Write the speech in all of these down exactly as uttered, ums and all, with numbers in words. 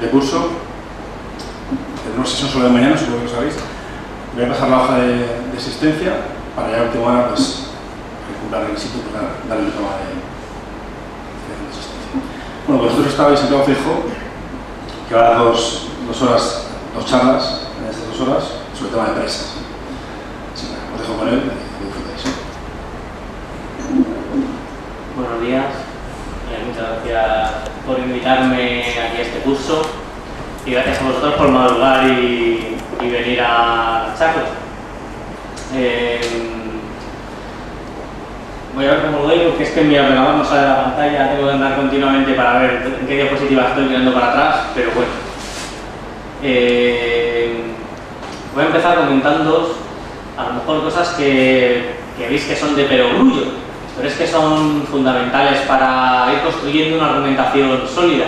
de curso. Tenemos sesión solo de mañana, seguro que lo sabéis. Voy a pasar la hoja de, de asistencia para ya a última hora pues, cumplir requisito para darle el toma de, de asistencia. Bueno, pues vosotros estabais en trabajo fijo, que va a dar dos, dos horas, dos charlas en estas dos horas sobre el tema de empresas. Así que os dejo con él y que disfrutéis. Buenos días, eh, muchas gracias por invitarme aquí a este curso y gracias a vosotros por madrugar y, y venir a la charla. Eh, voy a ver cómo lo doy porque es que mi ordenador no sale de la pantalla, tengo que andar continuamente para ver en qué diapositiva estoy mirando para atrás, pero bueno. Eh, voy a empezar comentándoos a lo mejor cosas que, que veis que son de perogrullo, pero es que son fundamentales para ir construyendo una argumentación sólida.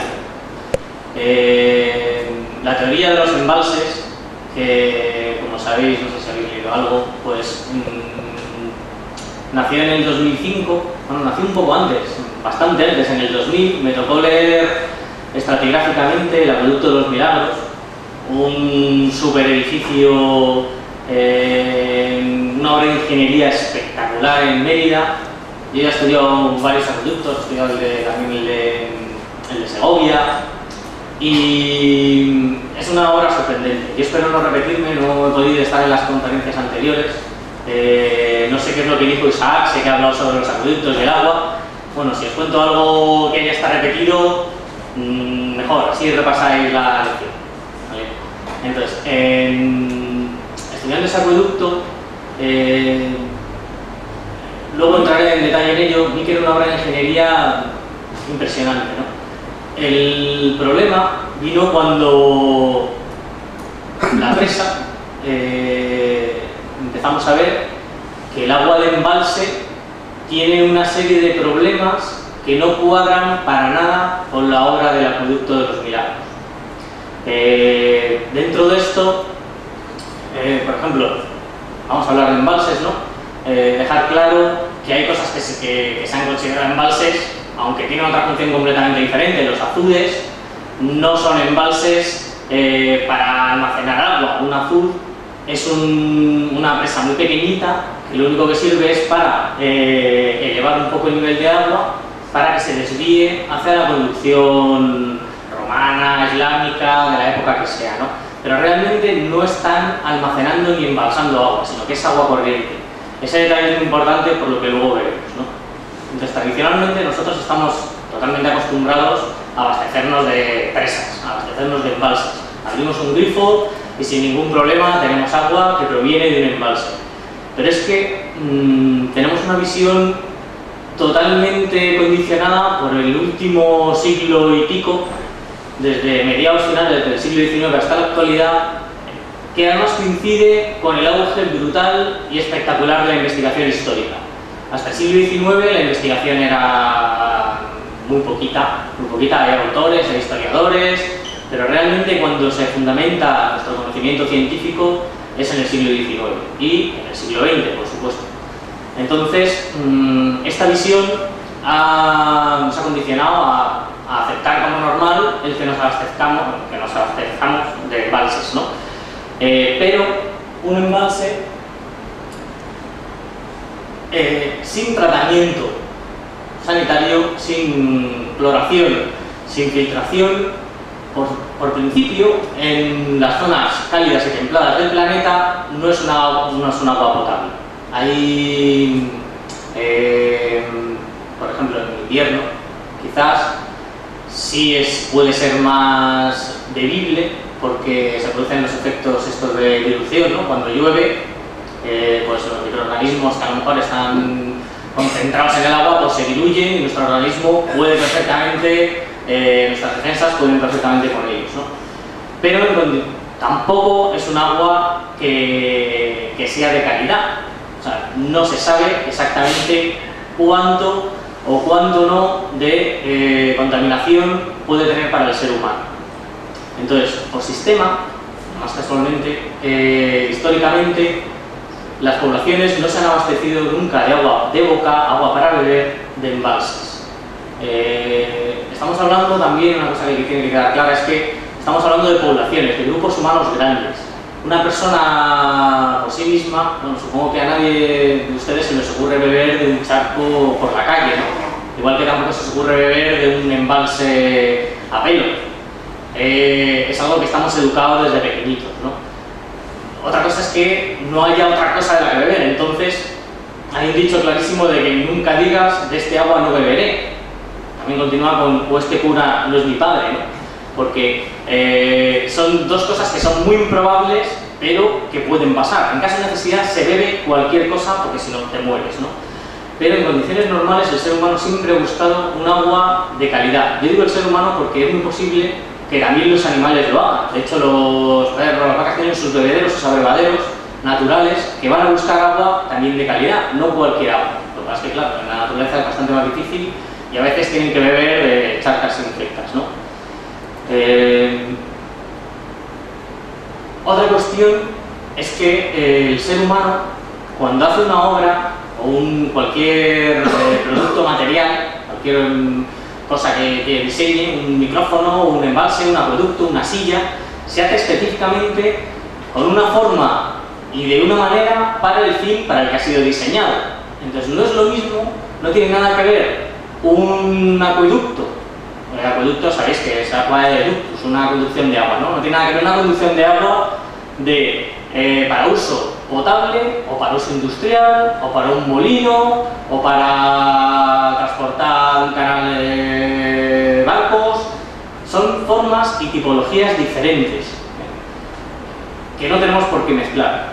Eh, la teoría de los embalses, que como sabéis, no sé si habéis leído algo, pues mmm, nació en el dos mil cinco, bueno, nació un poco antes, bastante antes, en el dos mil, me tocó leer estratigráficamente el Acueducto de los Milagros, un super edificio, eh, una obra de ingeniería espectacular en Mérida. Yo ya he estudiado varios acueductos, he estudiado el de, también el de, el de Segovia, y es una obra sorprendente. Yo espero no repetirme, no he podido estar en las conferencias anteriores, eh, no sé qué es lo que dijo Isaac, sé que ha hablado sobre los acueductos y el agua. Bueno, si os cuento algo que ya está repetido, mmm, mejor, así repasáis la lección. ¿Vale? Entonces, eh, estudiando ese acueducto, eh, luego entraré en detalle en ello, vi que era una obra de ingeniería impresionante, ¿no? El problema vino cuando la presa, eh, empezamos a ver que el agua del embalse tiene una serie de problemas que no cuadran para nada con la obra del Acueducto de los Milagros. Eh, dentro de esto, eh, por ejemplo, vamos a hablar de embalses, ¿no? Eh, dejar claro que hay cosas que se, que, que se han considerado embalses, aunque tienen otra función completamente diferente. Los azudes no son embalses eh, para almacenar agua. Un azud es un, una presa muy pequeñita que lo único que sirve es para eh, elevar un poco el nivel de agua para que se desvíe hacia la producción romana, islámica, de la época que sea, ¿no? Pero realmente no están almacenando ni embalsando agua, sino que es agua corriente. Ese detalle es muy importante por lo que luego veremos, ¿no? Entonces, tradicionalmente nosotros estamos totalmente acostumbrados a abastecernos de presas, a abastecernos de embalses. Abrimos un grifo y sin ningún problema tenemos agua que proviene de un embalse. Pero es que mmm, tenemos una visión totalmente condicionada por el último siglo y pico, desde mediados finales del siglo diecinueve hasta la actualidad, que además coincide con el auge brutal y espectacular de la investigación histórica. Hasta el siglo diecinueve la investigación era muy poquita, muy poquita, hay autores, hay historiadores, pero realmente cuando se fundamenta nuestro conocimiento científico es en el siglo diecinueve y en el siglo veinte, por supuesto. Entonces, esta visión ha, nos ha condicionado a, a aceptar como normal el que nos abastezcamos, que nos abastezcamos de embalses, ¿no? Eh, pero un embalse eh, sin tratamiento sanitario, sin cloración, sin filtración, por, por principio, en las zonas cálidas y templadas del planeta no es una, no es un agua potable. Hay, eh, por ejemplo, en invierno, quizás sí es, puede ser más bebible, porque se producen los efectos estos de dilución, ¿no? Cuando llueve, eh, pues los microorganismos que a lo mejor están concentrados en el agua pues se diluyen y nuestro organismo puede perfectamente, eh, nuestras defensas pueden perfectamente con ellos, ¿no? Pero tampoco es un agua que, que sea de calidad, o sea, no se sabe exactamente cuánto o cuánto no de eh, contaminación puede tener para el ser humano. Entonces, por sistema, más casualmente, eh, históricamente, las poblaciones no se han abastecido nunca de agua de boca, agua para beber, de embalses. Eh, estamos hablando también, una cosa que tiene que quedar clara es que estamos hablando de poblaciones, de grupos humanos grandes. Una persona por sí misma, bueno, supongo que a nadie de ustedes se les ocurre beber de un charco por la calle, ¿no? Igual que tampoco se les ocurre beber de un embalse a pelo. Eh, es algo que estamos educados desde pequeñitos, ¿no? Otra cosa es que no haya otra cosa de la que beber, entonces hay un dicho clarísimo de que nunca digas de este agua no beberé. También continúa con o este cura no es mi padre, ¿no? Porque eh, son dos cosas que son muy improbables, pero que pueden pasar. En caso de necesidad se bebe cualquier cosa porque si no te mueres, ¿no? Pero en condiciones normales el ser humano siempre ha buscado un agua de calidad. Yo digo el ser humano porque es muy posible que también los animales lo hagan. De hecho, los perros, las vacas tienen sus bebederos, sus abrevaderos naturales que van a buscar agua también de calidad, no cualquier agua. Lo que pasa es que, claro, en la naturaleza es bastante más difícil y a veces tienen que beber de charcas infectas, ¿no? Eh, otra cuestión es que eh, el ser humano, cuando hace una obra o un, cualquier eh, producto material, cualquier um, cosa que, que diseñe, un micrófono, un embalse, un acueducto, una silla, se hace específicamente con una forma y de una manera para el fin para el que ha sido diseñado. Entonces no es lo mismo, no tiene nada que ver un acueducto. El acueducto, sabéis que es agua de ductus, una conducción de agua, ¿no? No tiene nada que ver una conducción de agua de, eh, para uso potable, o para uso industrial, o para un molino, o para transportar un canal de barcos. Son formas y tipologías diferentes, ¿eh? Que no tenemos por qué mezclar.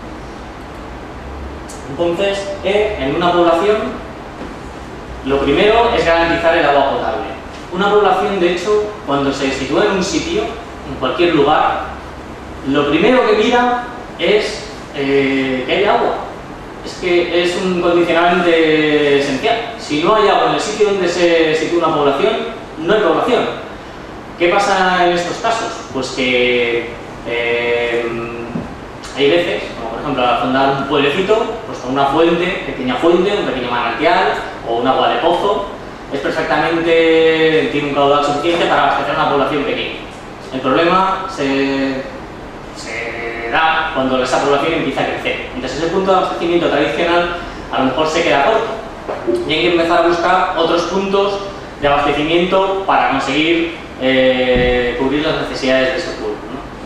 Entonces, eh, en una población, lo primero es garantizar el agua potable. Una población, de hecho, cuando se sitúa en un sitio, en cualquier lugar, lo primero que mira es eh, que haya agua. Es que es un condicionante esencial. Si no hay agua en el sitio donde se sitúa una población, no hay población. ¿Qué pasa en estos casos? Pues que eh, hay veces, como por ejemplo al fundar un pueblecito, pues con una fuente, pequeña fuente, un pequeño manantial o un agua de pozo, es perfectamente, tiene un caudal suficiente para abastecer a una población pequeña. El problema se, se da cuando esa población empieza a crecer. Entonces ese punto de abastecimiento tradicional a lo mejor se queda corto y hay que empezar a buscar otros puntos de abastecimiento para conseguir eh, cubrir las necesidades de ese pueblo,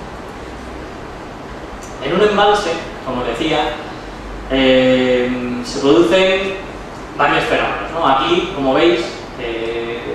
¿no? En un embalse, como decía, eh, se producen varios fenómenos, ¿no? Aquí, como veis, eh,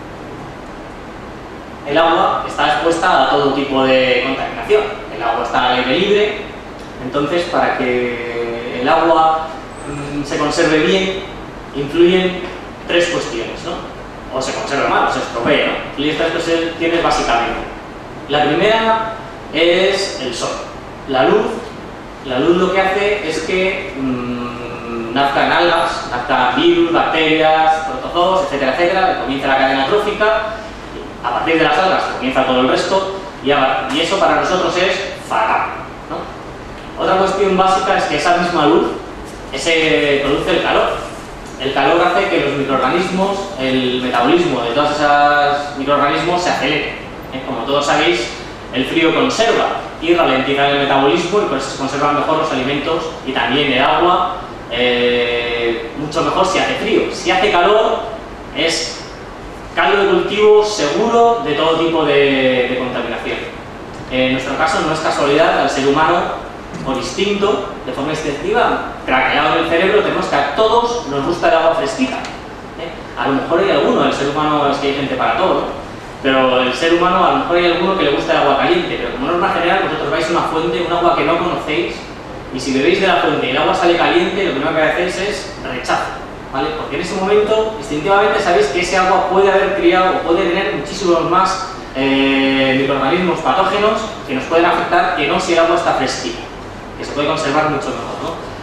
el agua está expuesta a todo tipo de contaminación. El agua está al aire libre, entonces para que el agua mmm, se conserve bien, influyen tres cuestiones, ¿no? O se conserve mal, o se estropee, ¿no? Influyen tres cuestiones básicamente. La primera es el sol. La luz, la luz lo que hace es que mmm, nazcan algas, nazcan virus, bacterias, protozoos, etcétera, etcétera, comienza la cadena trófica, a partir de las algas comienza todo el resto, y, a, y eso para nosotros es fatal, ¿no? Otra cuestión básica es que esa misma luz ese, produce el calor. El calor hace que los microorganismos, el metabolismo de todos esos microorganismos se acelere. ¿Eh? Como todos sabéis, el frío conserva y ralentiza el metabolismo y por eso se conservan mejor los alimentos y también el agua, eh, mucho mejor si hace frío. Si hace calor, es caldo de cultivo seguro de todo tipo de, de contaminación. En nuestro caso no es casualidad, al ser humano, por instinto, de forma instintiva, craqueado en el cerebro, tenemos que a todos nos gusta el agua fresquita. ¿Eh? A lo mejor hay alguno, el ser humano es que hay gente para todo, ¿no? Pero el ser humano a lo mejor hay alguno que le gusta el agua caliente, pero como norma general vosotros vais a una fuente, un agua que no conocéis, y si bebéis de la fuente y el agua sale caliente, lo primero que hacéis es rechazo, ¿vale? Porque en ese momento, instintivamente, sabéis que ese agua puede haber criado o puede tener muchísimos más eh, microorganismos patógenos que nos pueden afectar que no si el agua está fresquita, que se puede conservar mucho mejor,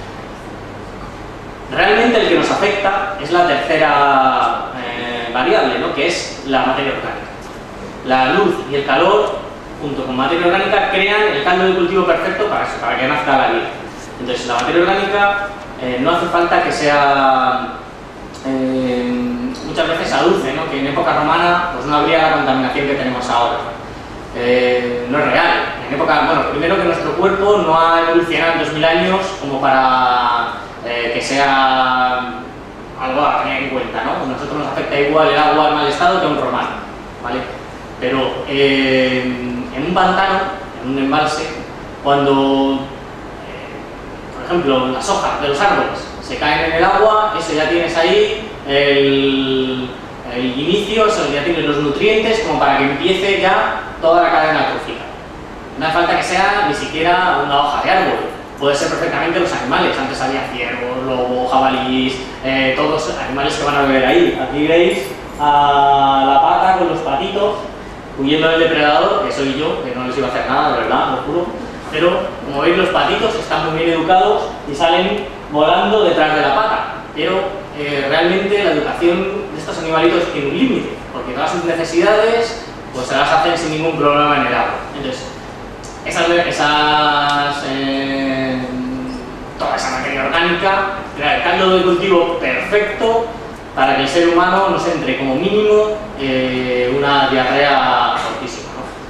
¿no? Realmente el que nos afecta es la tercera eh, variable, ¿no? Que es la materia orgánica. La luz y el calor, junto con materia orgánica, crean el caldo de cultivo perfecto para eso, para que nazca la vida. Entonces, la materia orgánica eh, no hace falta que sea eh, muchas veces aduce, ¿no? Que en época romana pues no habría la contaminación que tenemos ahora. eh, no es real. En época, bueno, primero que nuestro cuerpo no ha evolucionado en dos mil años como para eh, que sea algo a tener en cuenta, ¿no? A nosotros nos afecta igual el agua en mal estado que a un romano, ¿vale? Pero eh, en un pantano, en un embalse, cuando, eh, por ejemplo, las hojas de los árboles se caen en el agua, eso ya tienes ahí el, el inicio, eso ya tienes los nutrientes como para que empiece ya toda la cadena trófica. No hace falta que sea ni siquiera una hoja de árbol, puede ser perfectamente los animales. Antes había ciervos, lobos, jabalíes, eh, todos los animales que van a beber ahí. Aquí veis a la pata con los patitos huyendo del depredador, que soy yo, que no les iba a hacer nada, de verdad, lo juro. Pero como veis, los patitos están muy bien educados y salen volando detrás de la pata. Pero eh, realmente la educación de estos animalitos tiene un límite, porque todas sus necesidades pues se las hacen sin ningún problema en el agua. Entonces, esas, esas eh, toda esa materia orgánica crea el caldo de cultivo perfecto para que el ser humano nos entre como mínimo eh, una diarrea fortísima,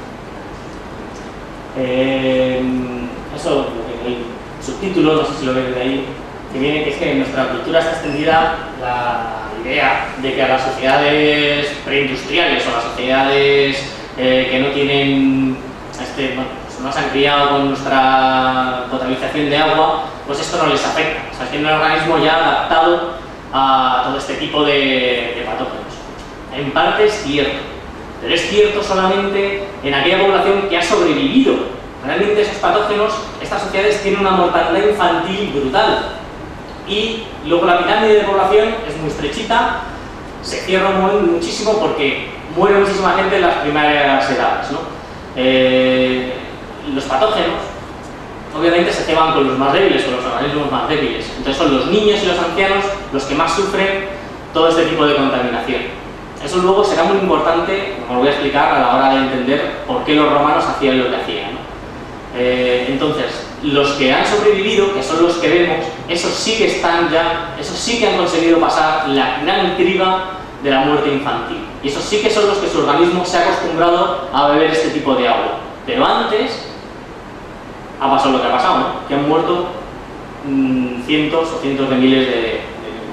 ¿no? Eh, eso, el subtítulo, no sé si lo veis de ahí, que viene que es que en nuestra cultura está extendida la idea de que a las sociedades preindustriales o las sociedades eh, que no tienen, este, bueno, pues no se han criado con nuestra potabilización de agua, pues esto no les afecta. O sea, tienen un organismo ya adaptado a todo este tipo de, de patógenos. En parte es cierto, pero es cierto solamente en aquella población que ha sobrevivido. Realmente esos patógenos, estas sociedades tienen una mortalidad infantil brutal. Y luego la pirámide de población es muy estrechita, se cierra muchísimo porque muere muchísima gente en las primeras edades, ¿no? Eh, los patógenos obviamente se ceban con los más débiles, con los organismos más débiles. Entonces son los niños y los ancianos los que más sufren todo este tipo de contaminación. Eso luego será muy importante, como lo voy a explicar, a la hora de entender por qué los romanos hacían lo que hacían, ¿no? Eh, entonces, los que han sobrevivido, que son los que vemos, esos sí que están ya, esos sí que han conseguido pasar la gran criba de la muerte infantil. Y esos sí que son los que su organismo se ha acostumbrado a beber este tipo de agua. Pero antes ha pasado lo que ha pasado, ¿no? Que han muerto mmm, cientos o cientos de miles de, de niños.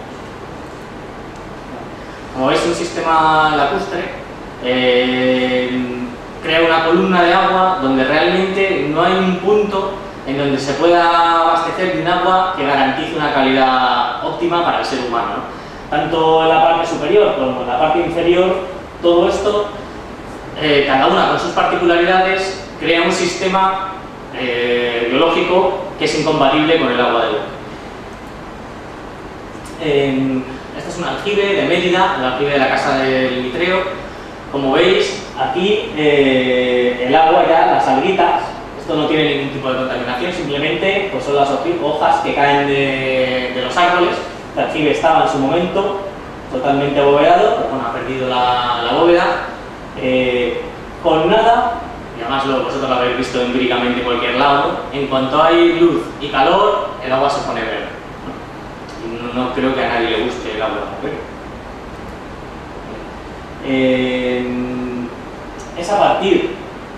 Como veis, un sistema lacustre eh, crea una columna de agua donde realmente no hay un punto en donde se pueda abastecer de un agua que garantice una calidad óptima para el ser humano, ¿no? Tanto en la parte superior como en la parte inferior, todo esto, eh, cada una con sus particularidades, crea un sistema eh, biológico que es incompatible con el agua de boca. Eh, este es un aljibe de Mérida, el aljibe de la Casa del Mitreo. Como veis, aquí eh, el agua ya, las alguitas, esto no tiene ningún tipo de contaminación, simplemente pues son las hojas que caen de, de los árboles. El aljibe estaba en su momento totalmente abovedado, pero bueno, ha perdido la, la bóveda, eh, con nada, y además lo, vosotros lo habéis visto empíricamente en cualquier lado, ¿no? En cuanto hay luz y calor, el agua se pone verde. No, no creo que a nadie le guste el agua verde. Eh, es a partir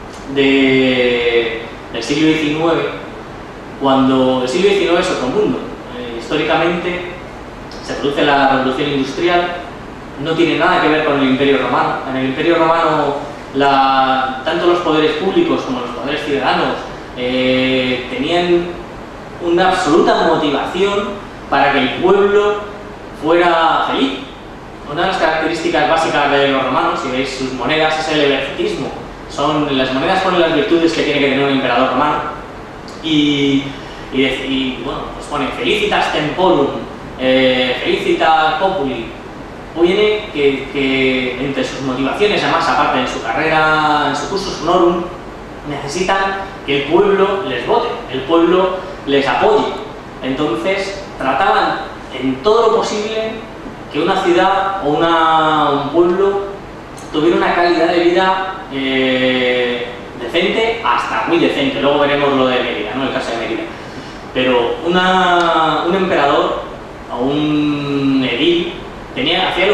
de, del siglo diecinueve, cuando el siglo diecinueve es otro mundo. Eh, históricamente se produce la revolución industrial, no tiene nada que ver con el Imperio Romano. En el Imperio Romano, la, tanto los poderes públicos como los poderes ciudadanos eh, tenían una absoluta motivación para que el pueblo fuera feliz. Una de las características básicas de los romanos, si veis sus monedas, es el evergetismo. Son, las monedas ponen las virtudes que tiene que tener un emperador romano. Y, y, y bueno, pues pone felicitas temporum, eh, felicitas populi. Viene que, que entre sus motivaciones, además, aparte en su carrera, en su cursus honorum, necesitan que el pueblo les vote, el pueblo les apoye. Entonces, trataban en todo lo posible que una ciudad o una, un pueblo tuviera una calidad de vida eh, decente, hasta muy decente. Luego veremos lo de Mérida, ¿no? El caso de Mérida. Pero una, un emperador o un edil tenía, hacía lo posible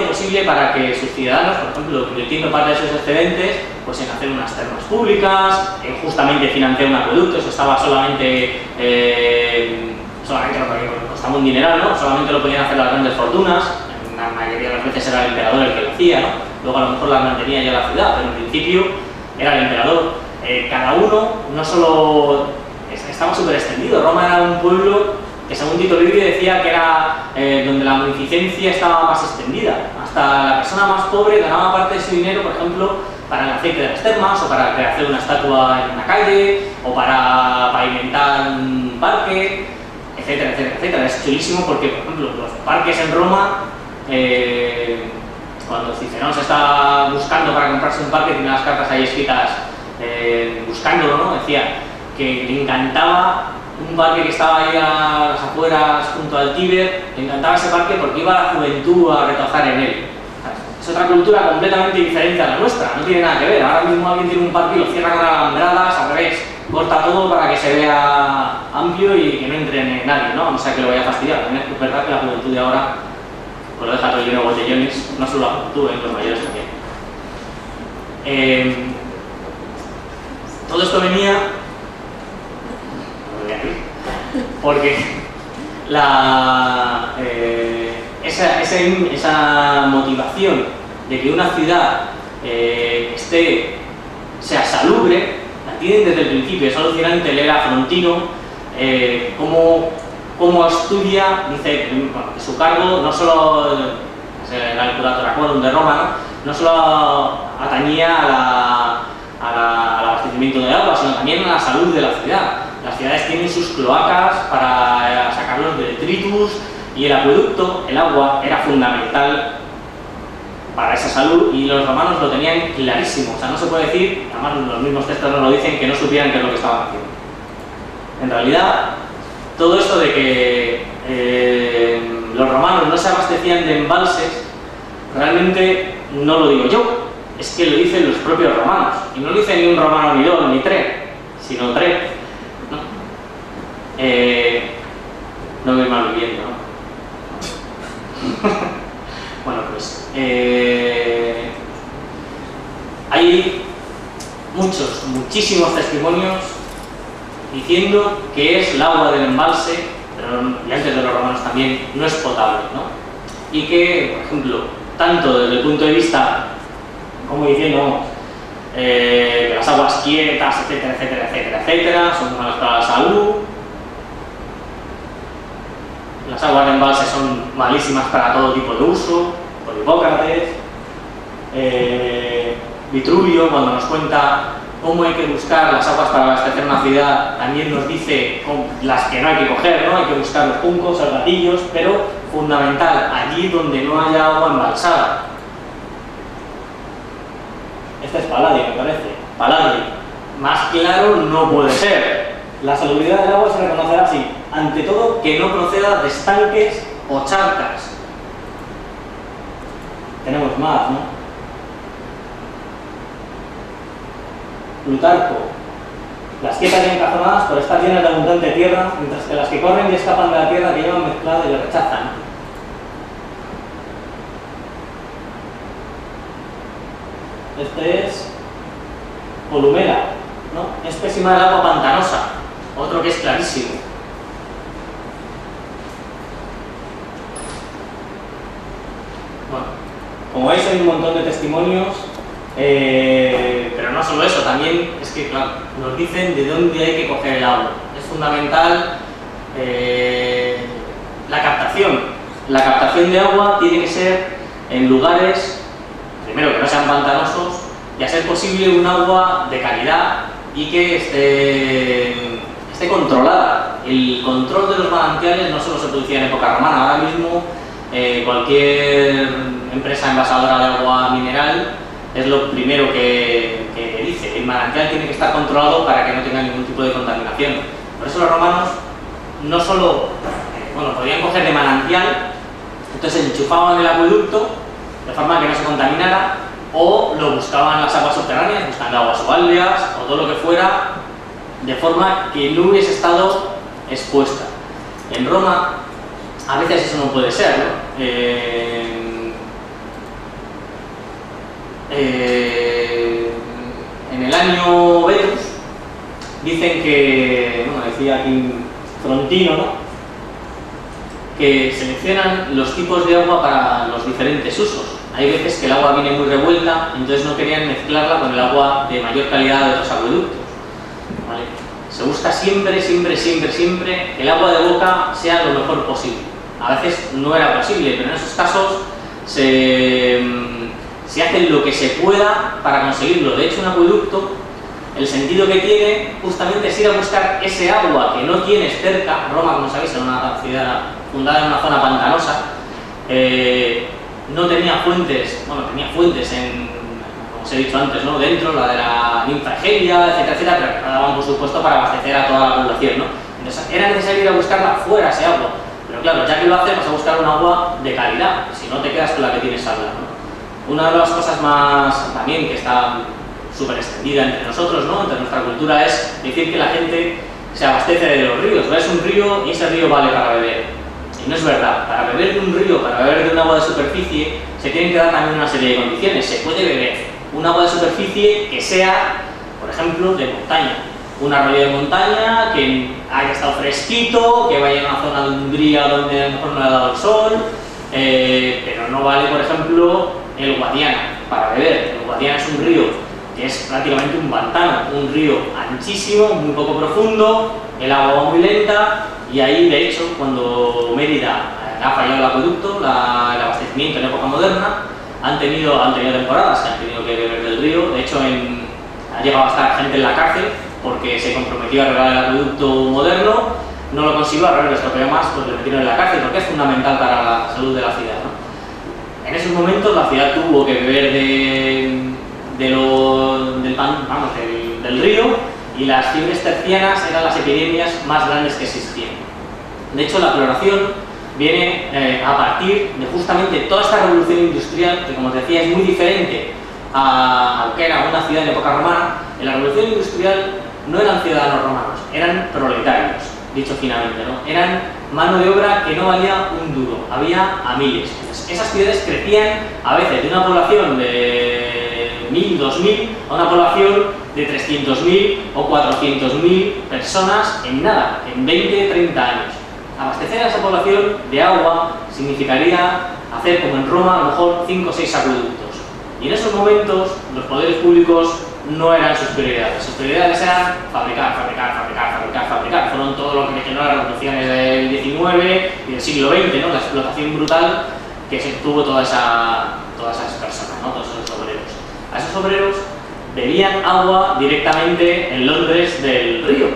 para que sus ciudadanos, por ejemplo, invirtiendo parte de sus excedentes, pues en hacer unas termas públicas, en justamente financiar un acueducto. Eso estaba solamente, eh, solamente lo que costaba un dineral, ¿no? Solamente lo podían hacer las grandes fortunas, en la mayoría de las veces era el emperador el que lo hacía, ¿no? Luego a lo mejor las mantenía ya la ciudad, pero en principio era el emperador. Eh, cada uno, no solo, estaba súper extendido. Roma era un pueblo que según Tito Livio decía que era eh, donde la munificencia estaba más extendida. Hasta la persona más pobre ganaba parte de su dinero, por ejemplo, para el aceite de las termas, o para hacer una estatua en una calle, o para pavimentar un parque, etcétera, etcétera, etcétera. Es chulísimo porque, por ejemplo, los parques en Roma, eh, cuando Cicerón se está buscando para comprarse un parque, tiene las cartas ahí escritas eh, buscándolo, ¿no? Decía que le encantaba un parque que estaba ahí a las afueras junto al Tíber, le encantaba ese parque porque iba la juventud a retozar en él. Es otra cultura completamente diferente a la nuestra, no tiene nada que ver. Ahora mismo alguien tiene un parque y lo cierra con alambradas, al revés, corta todo para que se vea amplio y que no entre nadie, ¿no? No sea que lo vaya a fastidiar. También es verdad que la juventud de ahora pues lo deja todo lleno de botellones, no solo la juventud, ¿eh? Los mayores también. Eh, todo esto venía porque la, eh, esa, esa, esa motivación de que una ciudad eh, esté, sea salubre, la tienen desde el principio. Es alucinante leer a Frontino eh, cómo, cómo estudia, dice bueno, que su cargo no solo era el Curator de Roma, ¿no? No solo atañía a la, a la, al abastecimiento de agua, sino también a la salud de la ciudad. Las ciudades tienen sus cloacas para sacar los detritus y el acueducto, el agua, era fundamental para esa salud y los romanos lo tenían clarísimo. O sea, no se puede decir, además los mismos textos nos lo dicen, que no supieran qué es lo que estaban haciendo. En realidad, todo esto de que eh, los romanos no se abastecían de embalses, realmente no lo digo yo, es que lo dicen los propios romanos. Y no lo dice ni un romano ni dos, ni tres, sino tres. ¿No? Eh, no me mal viviendo, ¿no? Bueno, pues eh, hay muchos, muchísimos testimonios diciendo que es el agua del embalse, pero y antes de los romanos también, no es potable, ¿no? Y que, por ejemplo, tanto desde el punto de vista, como diciendo, eh, que las aguas quietas, etcétera, etcétera, etcétera, etcétera, son malas para la salud. Las aguas de embalse son malísimas para todo tipo de uso, por Hipócrates. Eh, Vitruvio, cuando nos cuenta cómo hay que buscar las aguas para abastecer una ciudad, también nos dice las que no hay que coger, ¿no? Hay que buscar los juncos, los gatillos, pero fundamental, allí donde no haya agua embalsada. Este es Palladio, me parece. Palladio. Más claro no puede ser. La salubridad del agua se reconocerá así. Ante todo, que no proceda de estanques o charcas. Tenemos más, ¿no? Plutarco. Las quietas y encajonadas por estar llenas de abundante tierra, mientras que las que corren y escapan de la tierra que llevan mezclada y le rechazan. Este es Columela, ¿no? Es pésima el agua pantanosa, otro que es clarísimo. Bueno, como veis hay un montón de testimonios, eh, pero no solo eso, también es que, claro, nos dicen de dónde hay que coger el agua. Es fundamental eh, la captación. La captación de agua tiene que ser en lugares, primero, que no sean pantanosos, y a ser posible un agua de calidad y que esté, esté controlada. El control de los manantiales no solo se producía en época romana, ahora mismo eh, cualquier empresa envasadora de agua mineral es lo primero que, que dice. El manantial tiene que estar controlado para que no tenga ningún tipo de contaminación. Por eso los romanos no solo, eh, bueno, podían coger de manantial, entonces enchufaban el acueducto de forma que no se contaminara, o lo buscaban las aguas subterráneas, buscando aguas subaldeas o todo lo que fuera, de forma que no hubiese estado expuesta. En Roma, a veces eso no puede ser, ¿no? Eh, eh, en el año Vetus, dicen que, bueno, decía aquí Frontino, ¿no?, que seleccionan los tipos de agua para los diferentes usos. Hay veces que el agua viene muy revuelta, entonces no querían mezclarla con el agua de mayor calidad de los acueductos, ¿vale? Se busca siempre, siempre, siempre, siempre que el agua de boca sea lo mejor posible. A veces no era posible, pero en esos casos se, se hace lo que se pueda para conseguirlo. De hecho, un acueducto, el sentido que tiene justamente es ir a buscar ese agua que no tienes cerca. Roma, como sabéis, era una ciudad fundada en una zona pantanosa, eh, no tenía fuentes, bueno, tenía fuentes en, como os he dicho antes, ¿no?, dentro, la de la ninfa Egeria, etcétera, etcétera, pero que daban, por supuesto, para abastecer a toda la población, ¿no? Entonces era necesario ir a buscarla fuera, ese agua. Pero claro, ya que lo haces, vas a buscar un agua de calidad, si no te quedas con la que tienes al lado, ¿no? Una de las cosas más, también, que está súper extendida entre nosotros, ¿no?, entre nuestra cultura, es decir que la gente se abastece de los ríos. Ves un río y ese río vale para beber. Y no es verdad. Para beber de un río, para beber de un agua de superficie, se tienen que dar también una serie de condiciones. Se puede beber un agua de superficie que sea, por ejemplo, de montaña. Un arroyo de montaña que haya estado fresquito, que vaya a una zona de Umbría donde a lo mejor no le ha dado el sol, eh, pero no vale, por ejemplo, el Guadiana para beber. El Guadiana es un río que es prácticamente un pantano, un río anchísimo, muy poco profundo, el agua va muy lenta, y ahí, de hecho, cuando Mérida ha fallado el acueducto, la, el abastecimiento en época moderna, han tenido, han tenido temporadas que han tenido que beber del río. De hecho, en, ha llegado a estar gente en la cárcel porque se comprometió a arreglar el acueducto moderno, no lo consiguió, al revés, lo que más, pues le metieron en la cárcel, porque es fundamental para la salud de la ciudad, ¿no? En esos momentos la ciudad tuvo que beber de, de lo, del, pan, vamos, del, del río, y las fiebres tercianas eran las epidemias más grandes que existían. De hecho, la cloración viene eh, a partir de justamente toda esta revolución industrial, que, como os decía, es muy diferente a, a lo que era una ciudad en época romana. En la revolución industrial no eran ciudadanos romanos, eran proletarios, dicho finamente, ¿no? Eran mano de obra que no valía un duro, había a miles. Entonces, esas ciudades crecían a veces de una población de mil, dos mil a una población de trescientos mil o cuatrocientos mil personas en nada, en veinte, treinta años. Abastecer a esa población de agua significaría hacer, como en Roma, a lo mejor cinco o seis acueductos. Y en esos momentos los poderes públicos no eran sus prioridades. Sus prioridades eran fabricar, fabricar, fabricar, fabricar, fabricar. Fueron todo lo que generó las revoluciones del diecinueve y del siglo veinte, ¿no?, la explotación brutal que se tuvo toda esa, todas esas personas, ¿no?, todos esos obreros. A esos obreros bebían agua directamente en Londres del río.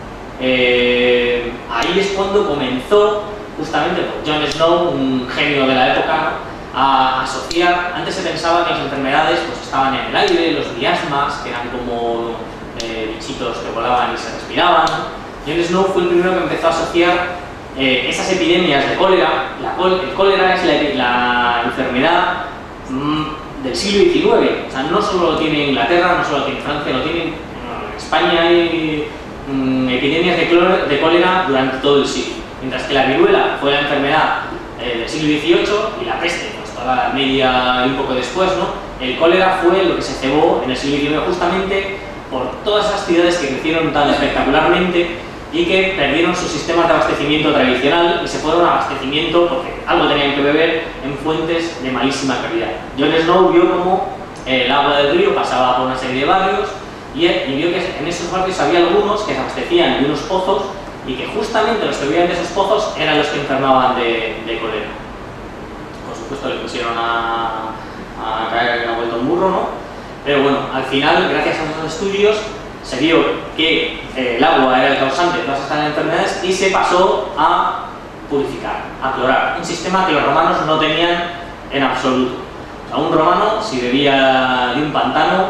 Eh, ahí es cuando comenzó, justamente por John Snow, un genio de la época, ¿no?, a asociar. Antes se pensaba que las enfermedades pues estaban en el aire, los miasmas, que eran como eh, bichitos que volaban y se respiraban. John Snow fue el primero que empezó a asociar eh, esas epidemias de cólera. La col el cólera es la, la enfermedad mmm, del siglo diecinueve. O sea, no solo lo tiene Inglaterra, no solo lo tiene Francia, lo tiene en España. Hay mmm, epidemias de, de cólera durante todo el siglo. Mientras que la viruela fue la enfermedad eh, del siglo dieciocho y la peste, pues toda la media y un poco después, ¿no? El cólera fue lo que se cebó en el siglo diecinueve justamente por todas esas ciudades que crecieron tan espectacularmente y que perdieron sus sistemas de abastecimiento tradicional y se fueron a abastecimiento, porque algo tenían que beber, en fuentes de malísima calidad. John Snow vio cómo eh, el agua del río pasaba por una serie de barrios y, y vio que en esos barrios había algunos que se abastecían de unos pozos y que justamente los que bebían de esos pozos eran los que enfermaban de, de cólera. Por supuesto le pusieron a, a caer en la vuelta un burro, ¿no? Pero bueno, al final, gracias a esos estudios, se vio que eh, el agua era el causante de todas estas enfermedades y se pasó a purificar, a clorar, un sistema que los romanos no tenían en absoluto. O sea, un romano, si bebía de un pantano,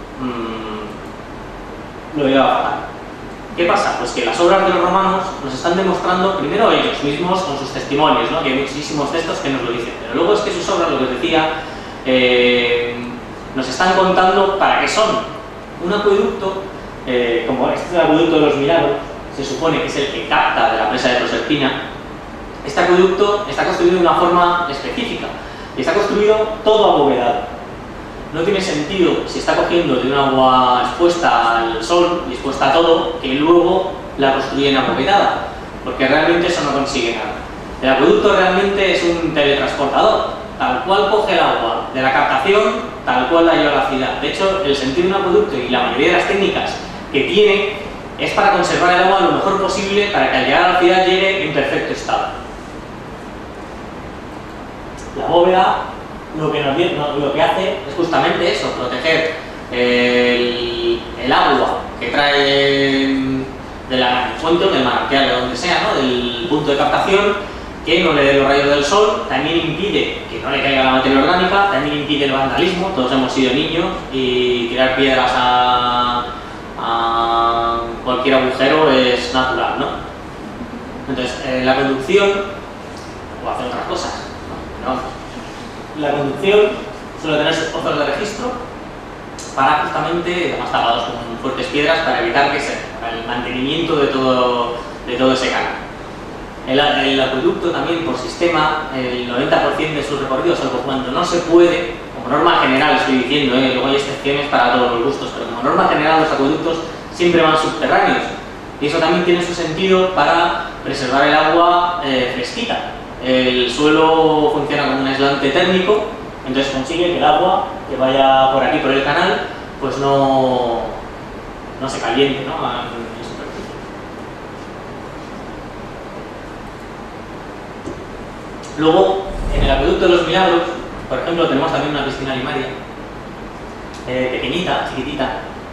mmm, lo llevaba fatal. ¿Qué pasa? Pues que las obras de los romanos nos están demostrando, primero ellos mismos con sus testimonios, ¿no?, que hay muchísimos textos que nos lo dicen, pero luego es que sus obras, lo que os decía, eh, nos están contando para qué son. Un acueducto, eh, como este es el acueducto de los Milagros, se supone que es el que capta de la presa de Proserpina. Este acueducto está construido de una forma específica y está construido todo abovedado. no tiene sentido, si está cogiendo de un agua expuesta al sol y expuesta a todo, que luego la construya en agua vetada, porque realmente eso no consigue nada. El acueducto realmente es un teletransportador, tal cual coge el agua de la captación, tal cual la lleva a la ciudad. De hecho, el sentido de un acueducto y la mayoría de las técnicas que tiene es para conservar el agua lo mejor posible para que al llegar a la ciudad llegue en perfecto estado. La bóveda lo que, nos, lo que hace es justamente eso, proteger el, el agua que trae de la fuente, del manantial, de donde sea, ¿no? Del punto de captación, que no le dé los rayos del sol, también impide que no le caiga la materia orgánica, también impide el vandalismo, todos hemos sido niños y tirar piedras a, a cualquier agujero es natural, ¿no? Entonces, eh, la conducción, o hacer otras cosas, ¿no? Pero vamos, la conducción suele tener sus pozos de registro para justamente, además tapados con fuertes piedras, para evitar que se, para el mantenimiento de todo, de todo ese canal. El, el acueducto también, por sistema, el noventa por ciento de sus recorridos, salvo cuando no se puede, como norma general estoy diciendo, ¿eh? Luego hay excepciones para todos los gustos, pero como norma general los acueductos siempre van subterráneos. Y eso también tiene su sentido para preservar el agua eh, fresquita. El suelo funciona como un aislante térmico, entonces consigue que el agua que vaya por aquí, por el canal, pues no, no se caliente, ¿no? En superficie. Luego, en el acueducto de los Milagros, por ejemplo, tenemos también una piscina limaria, eh, pequeñita, chiquitita,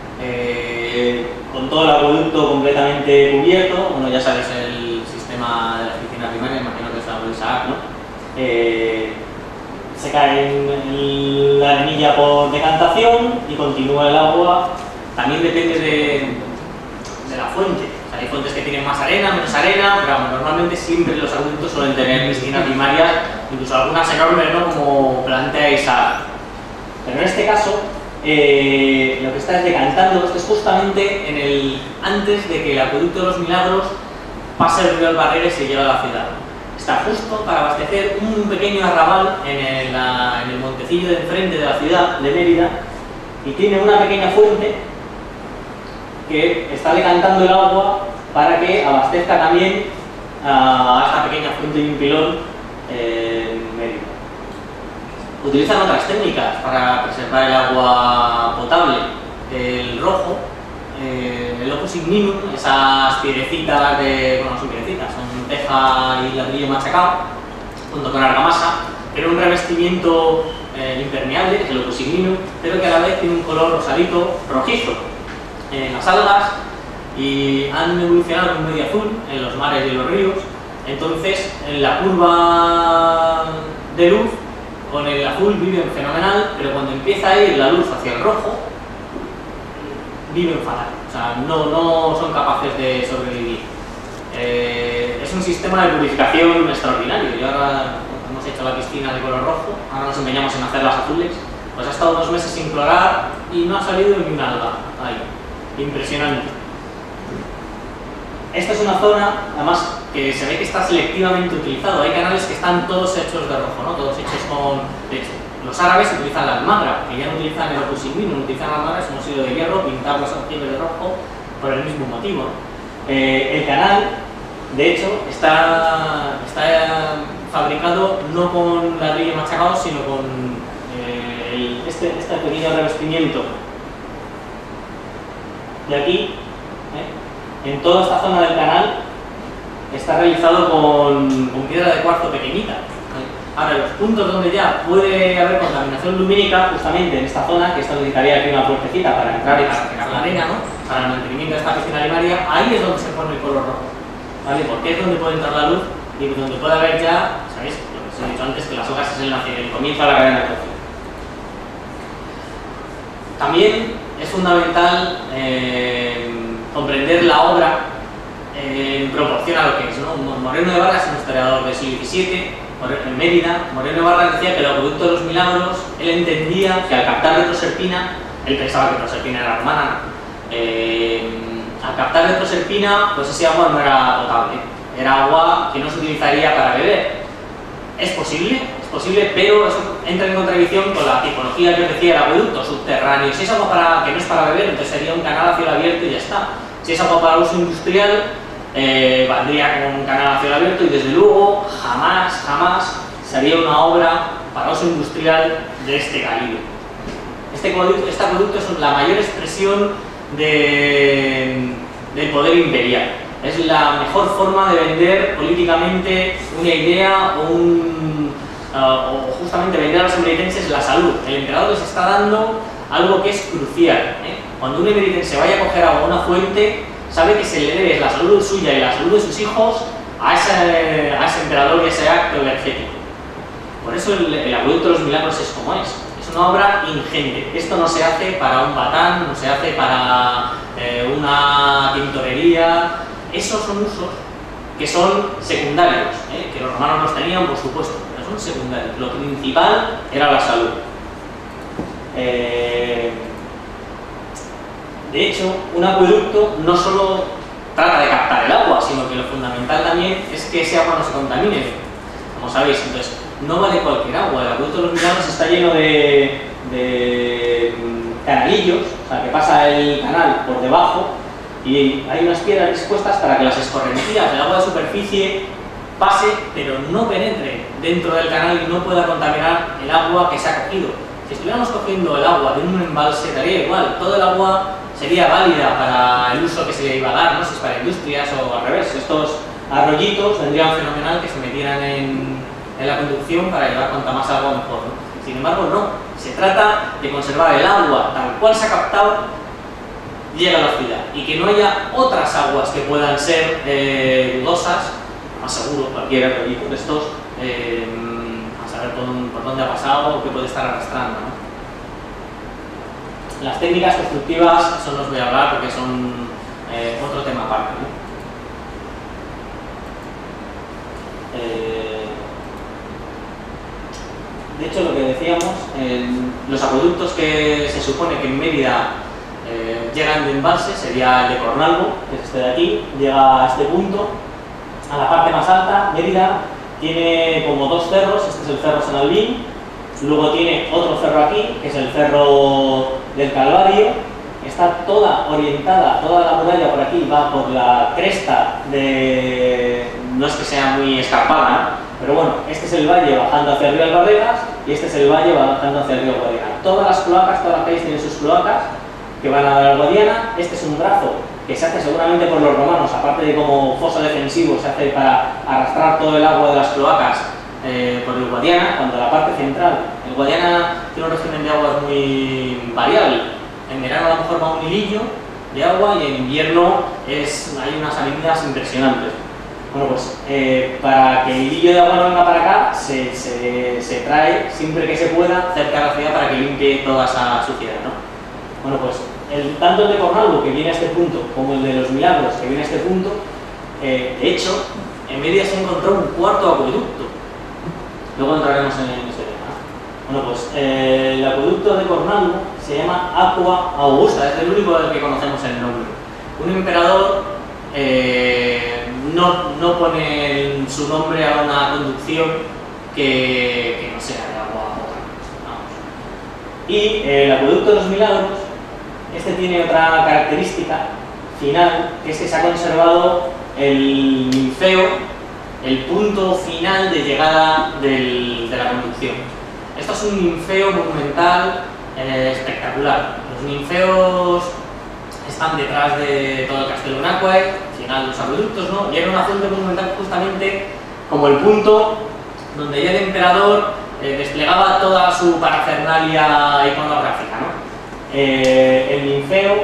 eh, con todo el acueducto completamente cubierto. Bueno, ya sabéis el sistema de las piscinas limarias, imagino que os lo podéis saber, ¿no? Eh, se cae en la arenilla por decantación y continúa el agua. También depende de, de la fuente. O sea, hay fuentes que tienen más arena, menos arena, pero bueno, normalmente siempre los acueductos suelen tener piscinas primarias, incluso algunas enormes, ¿no? Como plantea Isaac. Pero en este caso, eh, lo que está es decantando, esto es justamente en el, antes de que el acueducto de los Milagros pase el río Albarrera y se llegue a la ciudad. Está justo para abastecer un pequeño arrabal en el, en el montecillo de enfrente de la ciudad de Mérida, y tiene una pequeña fuente que está decantando el agua para que abastezca también a esta pequeña fuente y un pilón eh, en Mérida. Utilizan otras técnicas para preservar el agua potable. El rojo, eh, el opus igninum, esas piedrecitas de, bueno, son piedrecitas, son teja y ladrillo machacado, junto con argamasa, pero un revestimiento eh, impermeable, que es el opus igninum, pero que a la vez tiene un color rosadito, rojizo en las algas, y han evolucionado en medio azul en los mares y en los ríos. Entonces, en la curva de luz, con el azul viven fenomenal, pero cuando empieza a ir la luz hacia el rojo, viven fatal. O sea, no, no son capaces de sobrevivir. Eh, es un sistema de purificación extraordinario. Y ahora hemos hecho la piscina de color rojo, ahora nos empeñamos en hacer las azules. Pues ha estado dos meses sin clorar y no ha salido ni un alga ahí. Impresionante. Esta es una zona, además, que se ve que está selectivamente utilizado. Hay canales que están todos hechos de rojo, ¿no? Todos hechos con... De hecho, los árabes utilizan la almagra, que ya no utilizan el opus igninum, no utilizan la almagra, hemos ido de hierro, pintar los arcillos de rojo por el mismo motivo, ¿no? Eh, el canal, de hecho, está, está fabricado no con ladrillo machacado, sino con eh, el, este, este pequeño revestimiento de aquí, ¿eh? En toda esta zona del canal está realizado con, con piedra de cuarzo pequeñita. Ahora, los puntos donde ya puede haber contaminación lumínica, justamente en esta zona, que esto necesitaría aquí una puertecita para entrar y para sacar la arena, ¿no? Para el mantenimiento de esta piscina limaria, ahí es donde se pone el color rojo, ¿vale? Porque es donde puede entrar la luz y donde puede haber ya, ¿sabéis? Lo que os he dicho antes, que las hojas es el, el comienzo de la cadena de cocción. También es fundamental eh, comprender la obra eh, en proporción a lo que es, ¿no? Moreno de Barra es un historiador del siglo diecisiete, en Mérida. Moreno de Barra decía que el acueducto de los Milagros, él entendía que al captar retroserpina, él pensaba que retroserpina era romana, eh, al captar retroserpina, pues ese agua no era potable, era agua que no se utilizaría para beber. es posible, es posible, pero eso entra en contradicción con la tipología que os decía del acueducto subterráneo. Si es agua para, que no es para beber, entonces sería un canal a cielo abierto y ya está. Si es agua para uso industrial, eh, valdría como un canal a cielo abierto y desde luego jamás, jamás sería una obra para uso industrial de este calibre. Este acueducto, este acueducto es la mayor expresión de, del poder imperial. Es la mejor forma de vender políticamente una idea o, un, uh, o justamente vender a los emeritenses la salud. El emperador les está dando algo que es crucial, ¿eh? Cuando un emeritense vaya a coger agua a una fuente, sabe que se le debe la salud suya y la salud de sus hijos a ese, a ese emperador y a ese acto energético. Por eso el, el acueducto de los milagros es como es. Es una obra ingente. Esto no se hace para un batán, no se hace para eh, una tintorería. Esos son usos que son secundarios, ¿eh? Que los romanos los tenían, por supuesto, pero son secundarios. Lo principal era la salud. Eh, de hecho, un acueducto no solo trata de captar el agua, sino que lo fundamental también es que ese agua no se contamine, como sabéis. Entonces, no vale cualquier agua. El acueducto de los milagros está lleno de, de canalillos, o sea, que pasa el canal por debajo y hay unas piedras dispuestas para que las escorrentías, el agua de superficie, pase, pero no penetre dentro del canal y no pueda contaminar el agua que se ha cogido. Si estuviéramos cogiendo el agua de un embalse, daría igual, todo el agua sería válida para el uso que se le iba a dar, no sé si es para industrias o al revés. Estos arroyitos vendrían fenomenal que se metieran en, en la conducción para llevar cuanta más agua mejor, ¿no? Sin embargo, no. Se trata de conservar el agua tal cual se ha captado, llega a la ciudad, y que no haya otras aguas que puedan ser eh, dudosas, más seguro cualquier arroyito de estos, eh, a saber por, por dónde ha pasado o qué puede estar arrastrando, ¿no? Las técnicas constructivas, eso no os voy a hablar porque son eh, otro tema aparte, ¿no? Eh, de hecho, lo que decíamos, eh, los acueductos que se supone que en Mérida eh, llegan de embalse, sería el de Cornalvo, que es este de aquí, llega a este punto, a la parte más alta. Mérida tiene como dos cerros, este es el cerro San Albín, luego tiene otro cerro aquí, que es el cerro del Calvario. Está toda orientada, toda la muralla por aquí va por la cresta de... no es que sea muy escarpada, ¿no? Pero bueno, este es el valle bajando hacia el río Albarregas y este es el valle bajando hacia el río Guadiana. Todas las cloacas, todas las calles tienen sus cloacas que van a la Guadiana. Este es un brazo que se hace seguramente por los romanos, aparte de como foso defensivo, se hace para arrastrar todo el agua de las cloacas eh, por el Guadiana, cuando la parte central, el Guadiana tiene un régimen de aguas muy variable. En verano a lo mejor va un hilillo de agua y en invierno es, hay unas avenidas impresionantes. Bueno, pues eh, para que el hilillo de agua no venga para acá, se, se, se trae siempre que se pueda cerca de la ciudad para que limpie toda esa suciedad, ¿no? Bueno, pues el, tanto el de Cornalvo, que viene a este punto, como el de los Milagros, que viene a este punto, eh, de hecho, en Mérida se encontró un cuarto acueducto. Luego entraremos en ese tema. Bueno, pues eh, el acueducto de Cornalvo se llama Aqua Augusta, es el único del que conocemos el nombre. Un emperador eh, no, no pone su nombre a una conducción que, que no sea de agua o otra cosa, vamos. Y eh, el acueducto de los Milagros, este tiene otra característica final, que es que se ha conservado el ninfeo, el punto final de llegada del, de la conducción. Esto es un ninfeo monumental eh, espectacular. Los ninfeos están detrás de todo el Castelo Nácuae, al final de los acueductos, ¿no? Y era una fuente monumental justamente como el punto donde ya el emperador eh, desplegaba toda su parafernalia iconográfica, ¿no? Eh, el ninfeo,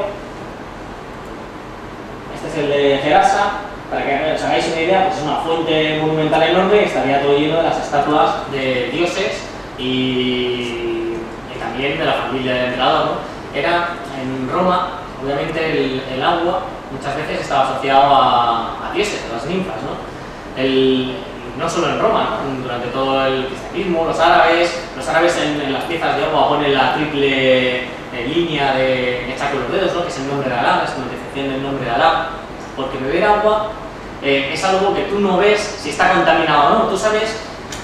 este es el de Gerasa, para que os hagáis una idea, pues es una fuente monumental enorme, estaría todo lleno de las estatuas de dioses y, y también de la familia del emperador, ¿no? Era en Roma, obviamente el, el agua muchas veces estaba asociado a, a dioses, a las ninfas, ¿no? El, no solo en Roma, ¿no? Durante todo el cristianismo, los árabes, los árabes en, en las piezas de agua ponen la triple eh, línea de hecha con los dedos, ¿no? Que es el nombre de Alá, es como intercepción del nombre de Alá, porque beber agua eh, es algo que tú no ves si está contaminado o no. Tú sabes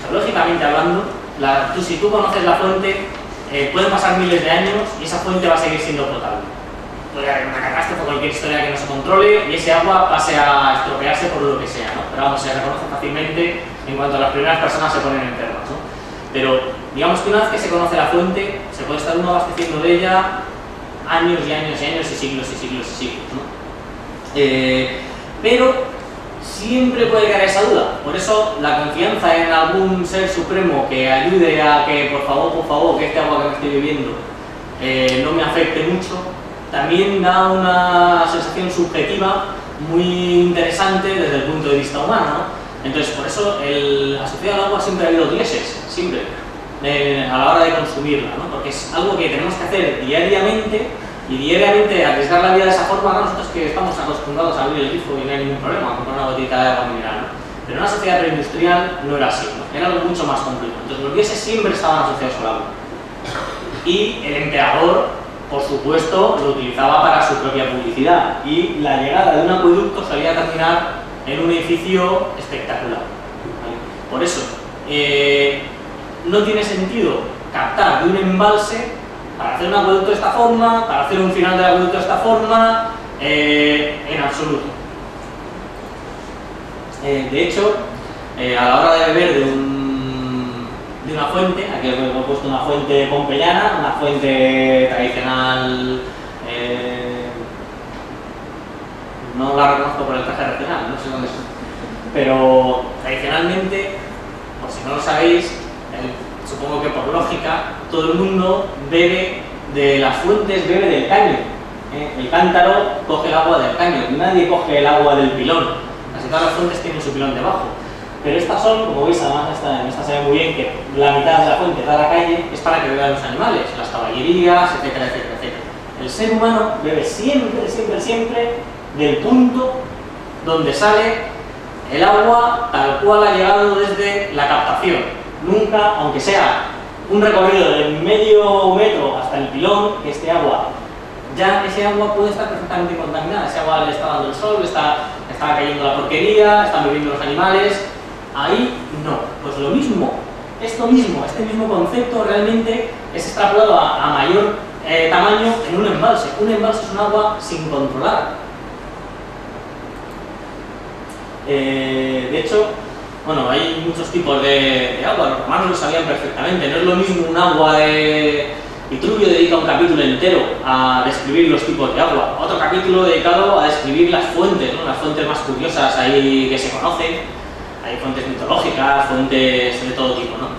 geológicamente hablando, la, tú, si tú conoces la fuente, eh, pueden pasar miles de años y esa fuente va a seguir siendo potable. Puede haber una catástrofe o cualquier historia que no se controle y ese agua pase a estropearse por lo que sea, ¿no? Pero vamos, se reconoce fácilmente en cuanto las primeras personas se ponen enfermas, ¿no? Pero digamos que una vez que se conoce la fuente, se puede estar uno abasteciendo de ella años y años y años y siglos y siglos y siglos, ¿no? Eh, pero siempre puede caer esa duda, por eso la confianza en algún ser supremo que ayude a que por favor, por favor, que este agua que me estoy bebiendo eh, no me afecte mucho, también da una sensación subjetiva muy interesante desde el punto de vista humano, ¿no? Entonces, por eso, el, asociado al agua siempre ha habido dioses, siempre, eh, a la hora de consumirla, ¿no? Porque es algo que tenemos que hacer diariamente y diariamente arriesgar la vida de esa forma, ¿no? Nosotros que estamos acostumbrados a abrir el grifo y no hay ningún problema, a comprar una botellita de agua mineral, ¿no? Pero en una sociedad preindustrial no era así, ¿no? Era algo mucho más complejo. Entonces, los dioses siempre estaban asociados al agua. Y el emperador, por supuesto, lo utilizaba para su propia publicidad y la llegada de un acueducto solía terminar en un edificio espectacular, ¿vale? Por eso, eh, no tiene sentido captar de un embalse para hacer un acueducto de esta forma, para hacer un final del acueducto de esta forma, eh, en absoluto. Eh, de hecho, eh, a la hora de beber de, un, de una fuente, aquí os he puesto una fuente pompeyana, una fuente tradicional, eh, no la reconozco por el traje regional, no sé dónde es, pero tradicionalmente, por si no lo sabéis, el, supongo que por lógica, todo el mundo bebe de las fuentes, bebe del caño. ¿eh? El cántaro coge el agua del caño, nadie coge el agua del pilón. Casi todas las fuentes tienen su pilón debajo. Pero estas son, como veis, además esta, en esta se ve muy bien que la mitad de la fuente da a la calle, es para que beban los animales, las caballerías, etcétera, etcétera, etcétera. El ser humano bebe siempre, siempre, siempre del punto donde sale el agua tal cual ha llegado desde la captación. Nunca, aunque sea un recorrido de medio metro hasta el pilón, que este agua, ya ese agua puede estar perfectamente contaminada, ese agua le está dando el sol, le está, le está cayendo la porquería, están bebiendo los animales, ahí no. Pues lo mismo, esto mismo, este mismo concepto realmente es extrapolado a, a mayor eh, tamaño en un embalse. Un embalse es un agua sin controlar. Eh, de hecho, bueno, hay muchos tipos de, de agua, los romanos lo sabían perfectamente, no es lo mismo un agua de... Vitruvio dedica un capítulo entero a describir los tipos de agua, otro capítulo dedicado a describir las fuentes, ¿no? Las fuentes más curiosas ahí que se conocen, hay fuentes mitológicas, fuentes de todo tipo, ¿no?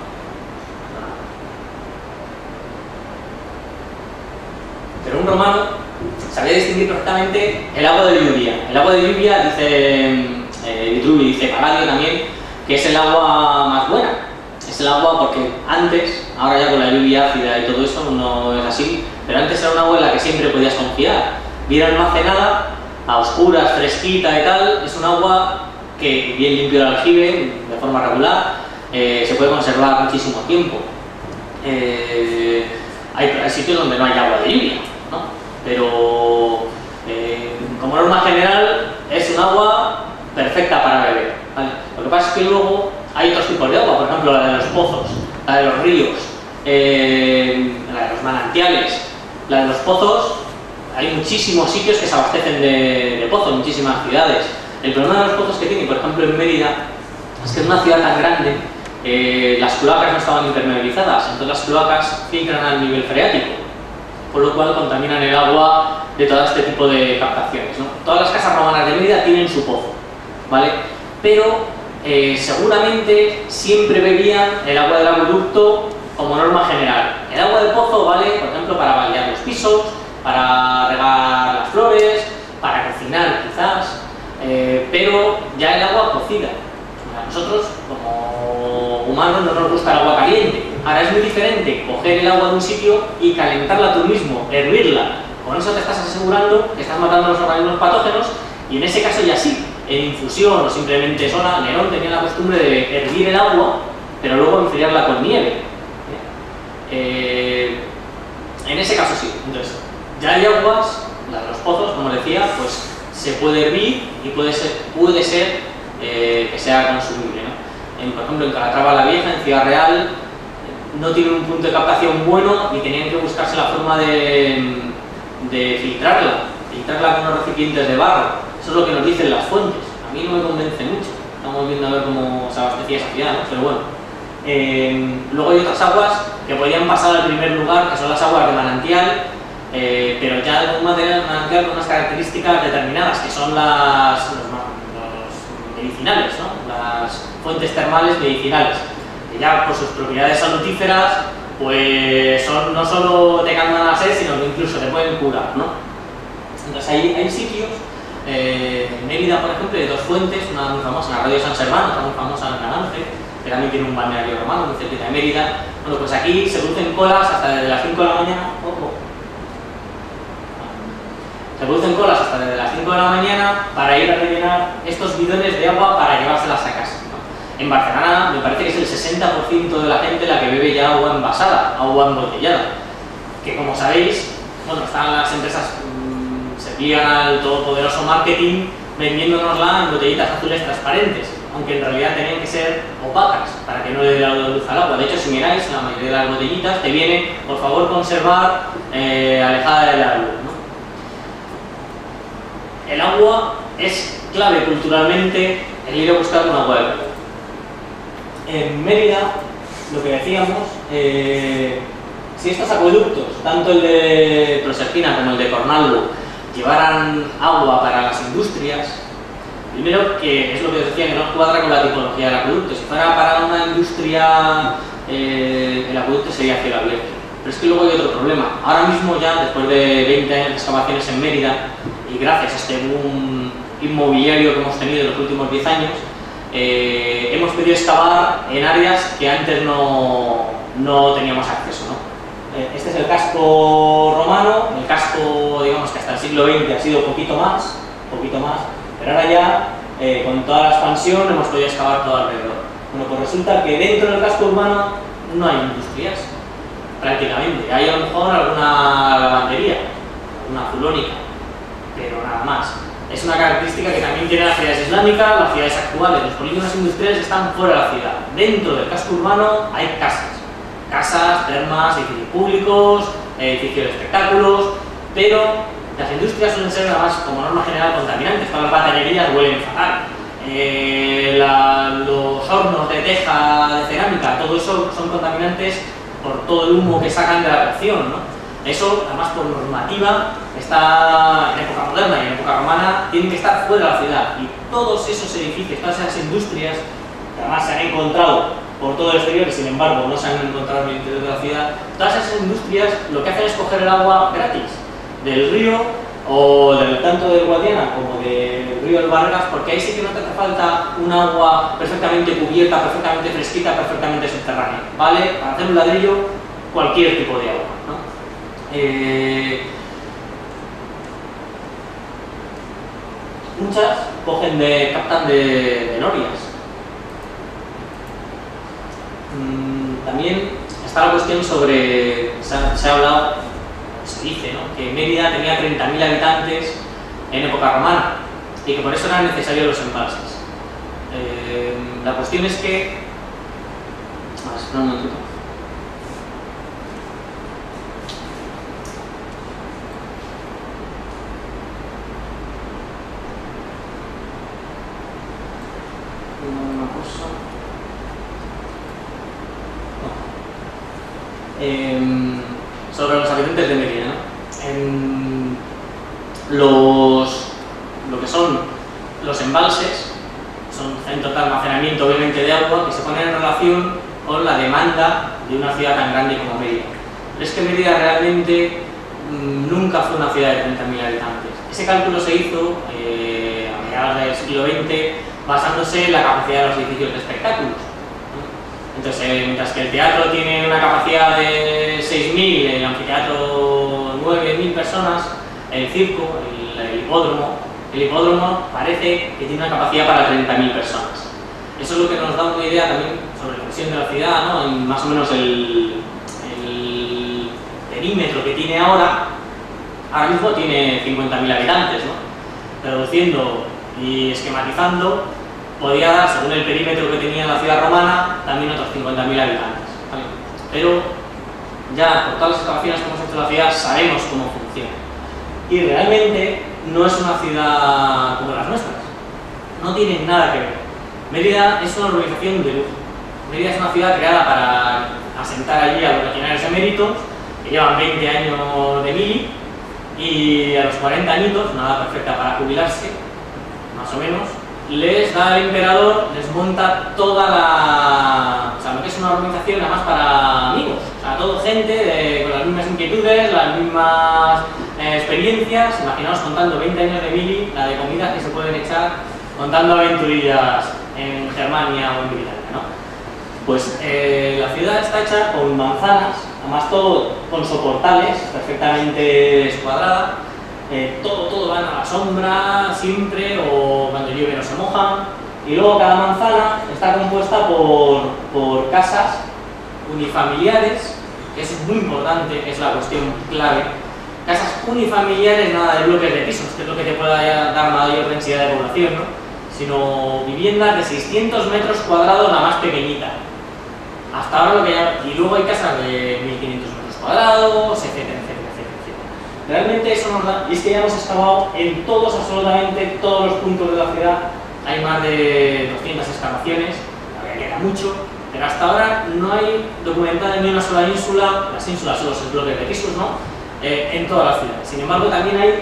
Pero un romano sabía distinguir perfectamente el agua de lluvia. El agua de lluvia, dice... Eh, Vitruvio dice, Paladio también, que es el agua más buena. Es el agua porque antes, ahora ya con la lluvia ácida y todo eso no es así, pero antes era un agua en la que siempre podías confiar. Bien almacenada, a oscuras, fresquita y tal, es un agua que bien limpio el aljibe, de forma regular, eh, se puede conservar muchísimo tiempo. Eh, hay, hay sitios donde no hay agua de lluvia, ¿no? Pero eh, como norma general es un agua perfecta para beber, ¿vale? Lo que pasa es que luego hay otros tipos de agua, por ejemplo la de los pozos, la de los ríos, eh, la de los manantiales. La de los pozos, hay muchísimos sitios que se abastecen de, de pozos, muchísimas ciudades. El problema de los pozos que tiene, por ejemplo en Mérida, es que en una ciudad tan grande eh, las cloacas no estaban impermeabilizadas, entonces las cloacas filtran al nivel freático, por lo cual contaminan el agua de todo este tipo de captaciones, ¿no? Todas las casas romanas de Mérida tienen su pozo, ¿vale? Pero eh, seguramente siempre bebían el agua del acueducto como norma general. El agua del pozo vale, por ejemplo, para balear los pisos, para regar las flores, para cocinar quizás, eh, pero ya el agua cocida. A nosotros, como humanos, no nos gusta el agua caliente. Ahora es muy diferente coger el agua de un sitio y calentarla tú mismo, hervirla. Con eso te estás asegurando que estás matando a los organismos patógenos y en ese caso ya sí. En infusión o simplemente sola, Nerón tenía la costumbre de hervir el agua, pero luego enfriarla con nieve. Eh, en ese caso sí. Entonces, ya hay aguas, la de los pozos, como decía, pues se puede hervir y puede ser, puede ser eh, que sea consumible, ¿no? en, por ejemplo en Calatrava la Vieja, en Ciudad Real, no tienen un punto de captación bueno y tenían que buscarse la forma de, de filtrarla, filtrarla con unos recipientes de barro. Eso es lo que nos dicen las fuentes. A mí no me convence mucho. Estamos viendo a ver cómo se abastecía esa ciudad, ¿no? Pero bueno. Eh, luego hay otras aguas que podrían pasar al primer lugar, que son las aguas de manantial, eh, pero ya de un material manantial con unas características determinadas, que son las, los, los medicinales, ¿no? Las fuentes termales medicinales, que ya por sus propiedades salutíferas, pues son, no solo te calman la sed, sino que incluso te pueden curar, ¿no? Entonces hay, hay sitios, eh, en Mérida por ejemplo, hay dos fuentes, una muy famosa en la Radio San Serván, otra muy famosa en Nagance, que también tiene un balneario romano muy cerquita de Mérida. Bueno, pues aquí se producen colas hasta desde las cinco de la mañana. Ojo. Se producen colas hasta desde las cinco de la mañana para ir a rellenar estos bidones de agua para llevárselas a casa, ¿no? En Barcelona me parece que es el sesenta por ciento de la gente la que bebe ya agua envasada, agua embotellada. Que como sabéis, bueno, están las empresas, mmm, se pliegan al todopoderoso marketing vendiéndonosla en botellitas azules transparentes, aunque en realidad tenían que ser opacas para que no le dé la luz al agua. De hecho, si miráis, la mayoría de las botellitas te viene, por favor, conservar eh, alejada de la luz, ¿no? El agua es clave culturalmente el ir a buscar un agua de calidad. En Mérida, lo que decíamos, eh, si estos acueductos, tanto el de Proserpina como el de Cornalvo, llevaran agua para las industrias, primero, que es lo que os decía, que no cuadra con la tipología del acueducto. Si fuera para una industria, eh, el acueducto sería a cielo abierto. Pero es que luego hay otro problema. Ahora mismo ya, después de veinte años de excavaciones en Mérida, y gracias a este boom inmobiliario que hemos tenido en los últimos diez años, eh, hemos podido excavar en áreas que antes no, no teníamos acceso, ¿no? Eh, este es el casco romano, el casco, digamos que hasta el siglo veinte ha sido poquito más, poquito más, pero ahora ya, eh, con toda la expansión, hemos podido excavar todo alrededor. Bueno, pues resulta que dentro del casco urbano no hay industrias, prácticamente. Hay a lo mejor alguna lavandería, alguna fulónica, pero nada más. Es una característica que también tienen las ciudades islámicas, las ciudades actuales. Los polígonos industriales están fuera de la ciudad. Dentro del casco urbano hay casas. Casas, termas, edificios públicos, edificios de espectáculos, pero las industrias suelen ser, además, como norma general, contaminantes. Todas las baterías huelen fatal. Eh, la, los hornos de teja, de cerámica, todo eso son contaminantes por todo el humo que sacan de la cocción, ¿no? Eso, además, por normativa, está en época moderna y en época romana, tienen que estar fuera de la ciudad. Y todos esos edificios, todas esas industrias, que además se han encontrado por todo el exterior y sin embargo no se han encontrado en el interior de la ciudad, todas esas industrias lo que hacen es coger el agua gratis del río, o del, tanto del Guadiana como del río del Vargas, porque ahí sí que no te hace falta un agua perfectamente cubierta, perfectamente fresquita, perfectamente subterránea, ¿vale? Para hacer un ladrillo, cualquier tipo de agua, ¿no? Eh, muchas cogen de, captan de, de norias. Mm, también está la cuestión sobre, se ha, se ha hablado, se dice, ¿no?, que Mérida tenía treinta mil habitantes en época romana y que por eso eran necesarios los embalses. Eh, la cuestión es que... Ah, espera un momentito. Una cosa... No. Eh, sobre los habitantes de Mérida, ¿no? En los, lo que son los embalses son centros de almacenamiento, obviamente, de agua, que se ponen en relación con la demanda de una ciudad tan grande como Mérida. Pero es que Mérida realmente mmm, nunca fue una ciudad de treinta mil habitantes. Ese cálculo se hizo eh, a mediados del siglo veinte basándose en la capacidad de los edificios de espectáculos. Entonces, eh, mientras que el teatro tiene una capacidad de seis mil, el anfiteatro nueve mil personas, el circo, el, el hipódromo, el hipódromo parece que tiene una capacidad para treinta mil personas. Eso es lo que nos da una idea también sobre la presión de la ciudad, ¿no? Y más o menos el, el perímetro que tiene ahora, ahora mismo tiene cincuenta mil habitantes, ¿no? Reduciendo y esquematizando, podía dar, según el perímetro que tenía la ciudad romana, también otros cincuenta mil habitantes, ¿vale? Pero ya por todas las excavaciones que hemos hecho en la ciudad sabemos cómo funciona. Y realmente no es una ciudad como las nuestras, no tiene nada que ver. Mérida es una urbanización de lujo. Mérida es una ciudad creada para asentar allí a los legionarios eméritos, que llevan veinte años de mili, y a los cuarenta añitos, una edad perfecta para jubilarse, más o menos, les da el emperador, les monta toda la... o sea, lo que es una organización además para amigos, o sea, todo gente de, con las mismas inquietudes, las mismas eh, experiencias. Imaginaos contando veinte años de mili, la de comidas que se pueden echar contando aventurillas en Germania o en Britania, ¿no? Pues eh, la ciudad está hecha con manzanas, además todo con soportales, perfectamente descuadrada. Eh, todo, todo van a la sombra siempre, o cuando llueve no se mojan, y luego cada manzana está compuesta por, por casas unifamiliares, que eso es muy importante, es la cuestión clave. Casas unifamiliares, nada de bloques de pisos, que es lo que te pueda dar mayor densidad de población, ¿no? Sino viviendas de seiscientos metros cuadrados, la más pequeñita. Hasta ahora lo que ya... y luego hay casas de mil quinientos metros cuadrados, etcétera, etcétera, etcétera, etcétera. Realmente eso nos da... y es que ya hemos excavado en todos, absolutamente todos los puntos de la ciudad. Hay más de doscientas excavaciones, todavía queda mucho, pero hasta ahora no hay documentada ni una sola ínsula, las ínsulas son los bloques de pisos, ¿no? Eh, en toda la ciudad. Sin embargo, también hay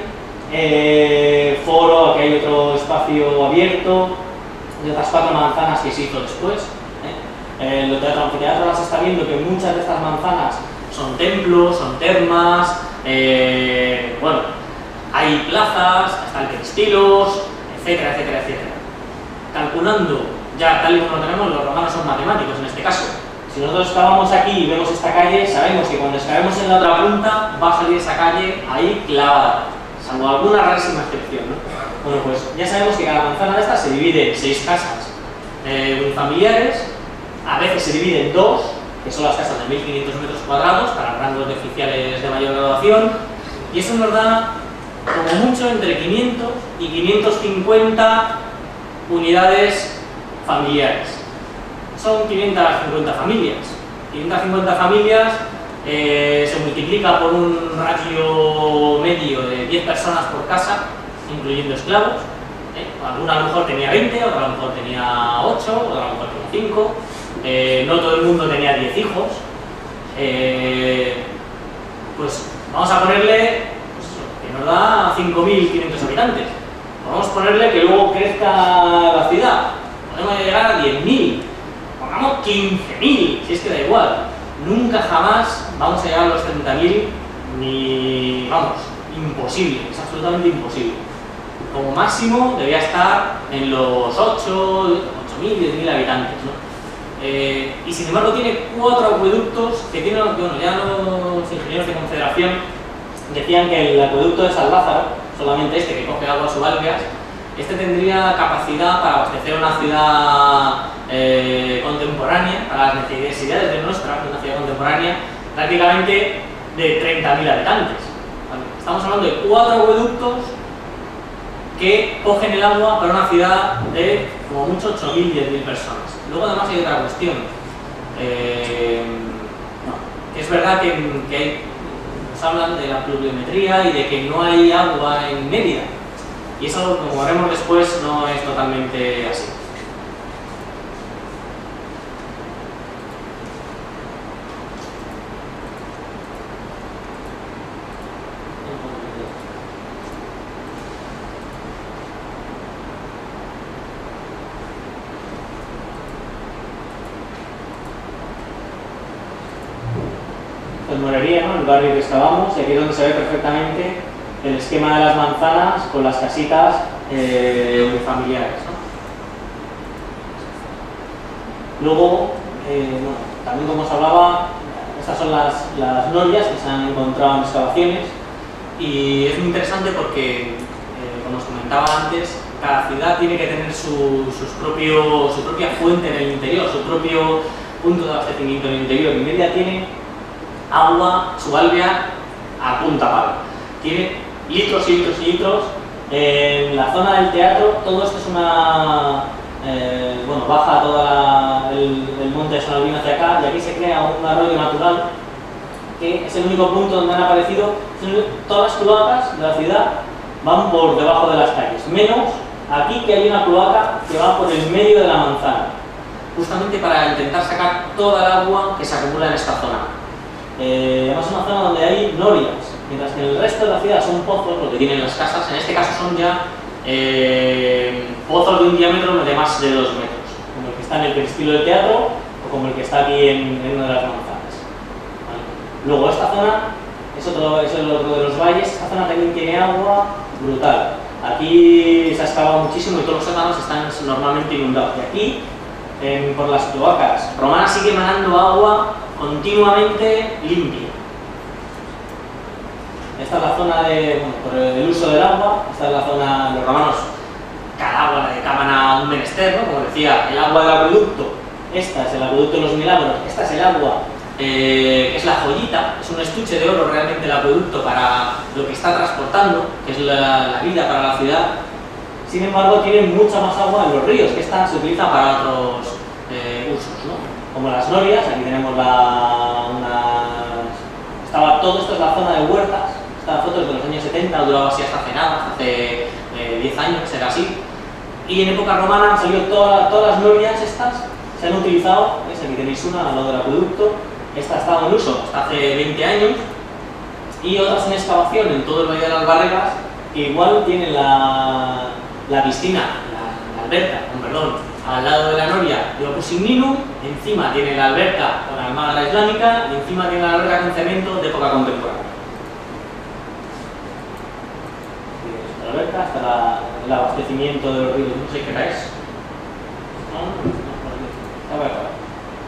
eh, foro, aquí hay otro espacio abierto, de otras cuatro manzanas que se hizo después. Eh, lo teatro anfiteatro ahora se está viendo que muchas de estas manzanas son templos, son termas, eh, bueno, hay plazas, están peristilos, etcétera, etcétera, etcétera. Calculando, ya tal y como lo tenemos, los romanos son matemáticos en este caso. Si nosotros excavamos aquí y vemos esta calle, sabemos que cuando excavemos en la otra punta va a salir esa calle ahí clavada, salvo alguna rarísima excepción, ¿no? Bueno, pues ya sabemos que cada manzana de estas se divide en seis casas eh, unifamiliares. A veces se divide en dos, que son las casas de mil quinientos metros cuadrados para rangos de oficiales de mayor graduación, y eso nos da como mucho entre quinientos y quinientos cincuenta unidades familiares. Son quinientas cincuenta familias. quinientas cincuenta familias eh, se multiplica por un ratio medio de diez personas por casa, incluyendo esclavos. ¿eh? Alguna a lo mejor tenía veinte, otra a lo mejor tenía ocho, otra a lo mejor tenía cinco. Eh, no todo el mundo tenía diez hijos. Eh, pues vamos a ponerle pues eso, que nos da cinco mil quinientos habitantes. Vamos a ponerle que luego crezca la ciudad. Podemos llegar a diez mil. Pongamos quince mil, si es que da igual. Nunca jamás vamos a llegar a los treinta mil, ni... vamos, imposible, es absolutamente imposible. Como máximo debía estar en los ocho mil, diez mil habitantes, ¿no? Eh, y sin embargo tiene cuatro acueductos que tienen, bueno, ya los ingenieros de Confederación decían que el acueducto de San Lázaro, solamente este que coge agua subalveas, este tendría capacidad para abastecer una ciudad eh, contemporánea, para las necesidades de nuestra, una ciudad contemporánea, prácticamente de treinta mil habitantes. ¿Vale? Estamos hablando de cuatro acueductos que cogen el agua para una ciudad de como mucho ocho mil, diez mil personas. Luego además hay otra cuestión. Eh, no, es verdad que, que hay, nos hablan de la pluviometría y de que no hay agua en Mérida. Y eso, como veremos después, no es totalmente así. Morería, ¿no? El barrio que estábamos, y aquí es donde se ve perfectamente el esquema de las manzanas con las casitas eh, unifamiliares, ¿no? Luego, eh, bueno, también como os hablaba, estas son las, las norias que se han encontrado en excavaciones, y es muy interesante porque, eh, como os comentaba antes, cada ciudad tiene que tener su, sus propio, su propia fuente en el interior, su propio punto de abastecimiento en el interior. Y Mérida tiene agua subalvea a punta pala. Tiene litros y litros y litros. En la zona del teatro, todo esto es una, eh, bueno, baja todo el, el monte de San Albino hacia acá y aquí se crea un arroyo natural que es el único punto donde han aparecido todas las cloacas de la ciudad van por debajo de las calles, menos aquí que hay una cloaca que va por el medio de la manzana, justamente para intentar sacar toda el agua que se acumula en esta zona. Eh, además es una zona donde hay norias, mientras que en el resto de la ciudad son pozos, lo que tienen las casas, en este caso son ya eh, pozos de un diámetro de más de dos metros, como el que está en el peristilo del teatro o como el que está aquí en, en una de las manzanas. ¿Vale? Luego esta zona es otro, es el otro de los valles, esta zona también tiene agua brutal. Aquí se ha excavado muchísimo y todos los sótanos están normalmente inundados. Y aquí, eh, por las cloacas romanas, sigue emanando agua continuamente limpia. Esta es la zona de, bueno, por el uso del agua, esta es la zona, los romanos, cada agua la dedicaban a un menester, ¿no? Como decía, el agua del acueducto, esta es el acueducto de los milagros, esta es el agua, eh, que es la joyita, es un estuche de oro realmente el acueducto para lo que está transportando, que es la, la vida para la ciudad. Sin embargo, tiene mucha más agua en los ríos, que esta se utiliza para otros eh, usos, ¿no? Como las norias, aquí tenemos la, una, estaba, todo esto es la zona de huertas. Esta foto es de los años setenta, duraba así hasta hace nada, hasta hace eh, diez años, era así. Y en época romana han salido toda, todas las norias estas, se han utilizado, ¿veis? Aquí tenéis una al lado del acueducto, esta ha estado en uso hasta hace veinte años, y otras en excavación en todo el Valle de las Barreras, que igual tienen la, la piscina, la, la alberca, con perdón, al lado de la noria de Opus Igninum, encima tiene la alberca con almagra islámica y encima tiene la alberca con cemento de época contemporánea. La alberca hasta la, el abastecimiento de los ríos, no sé qué era eso. No, no, no, no, no.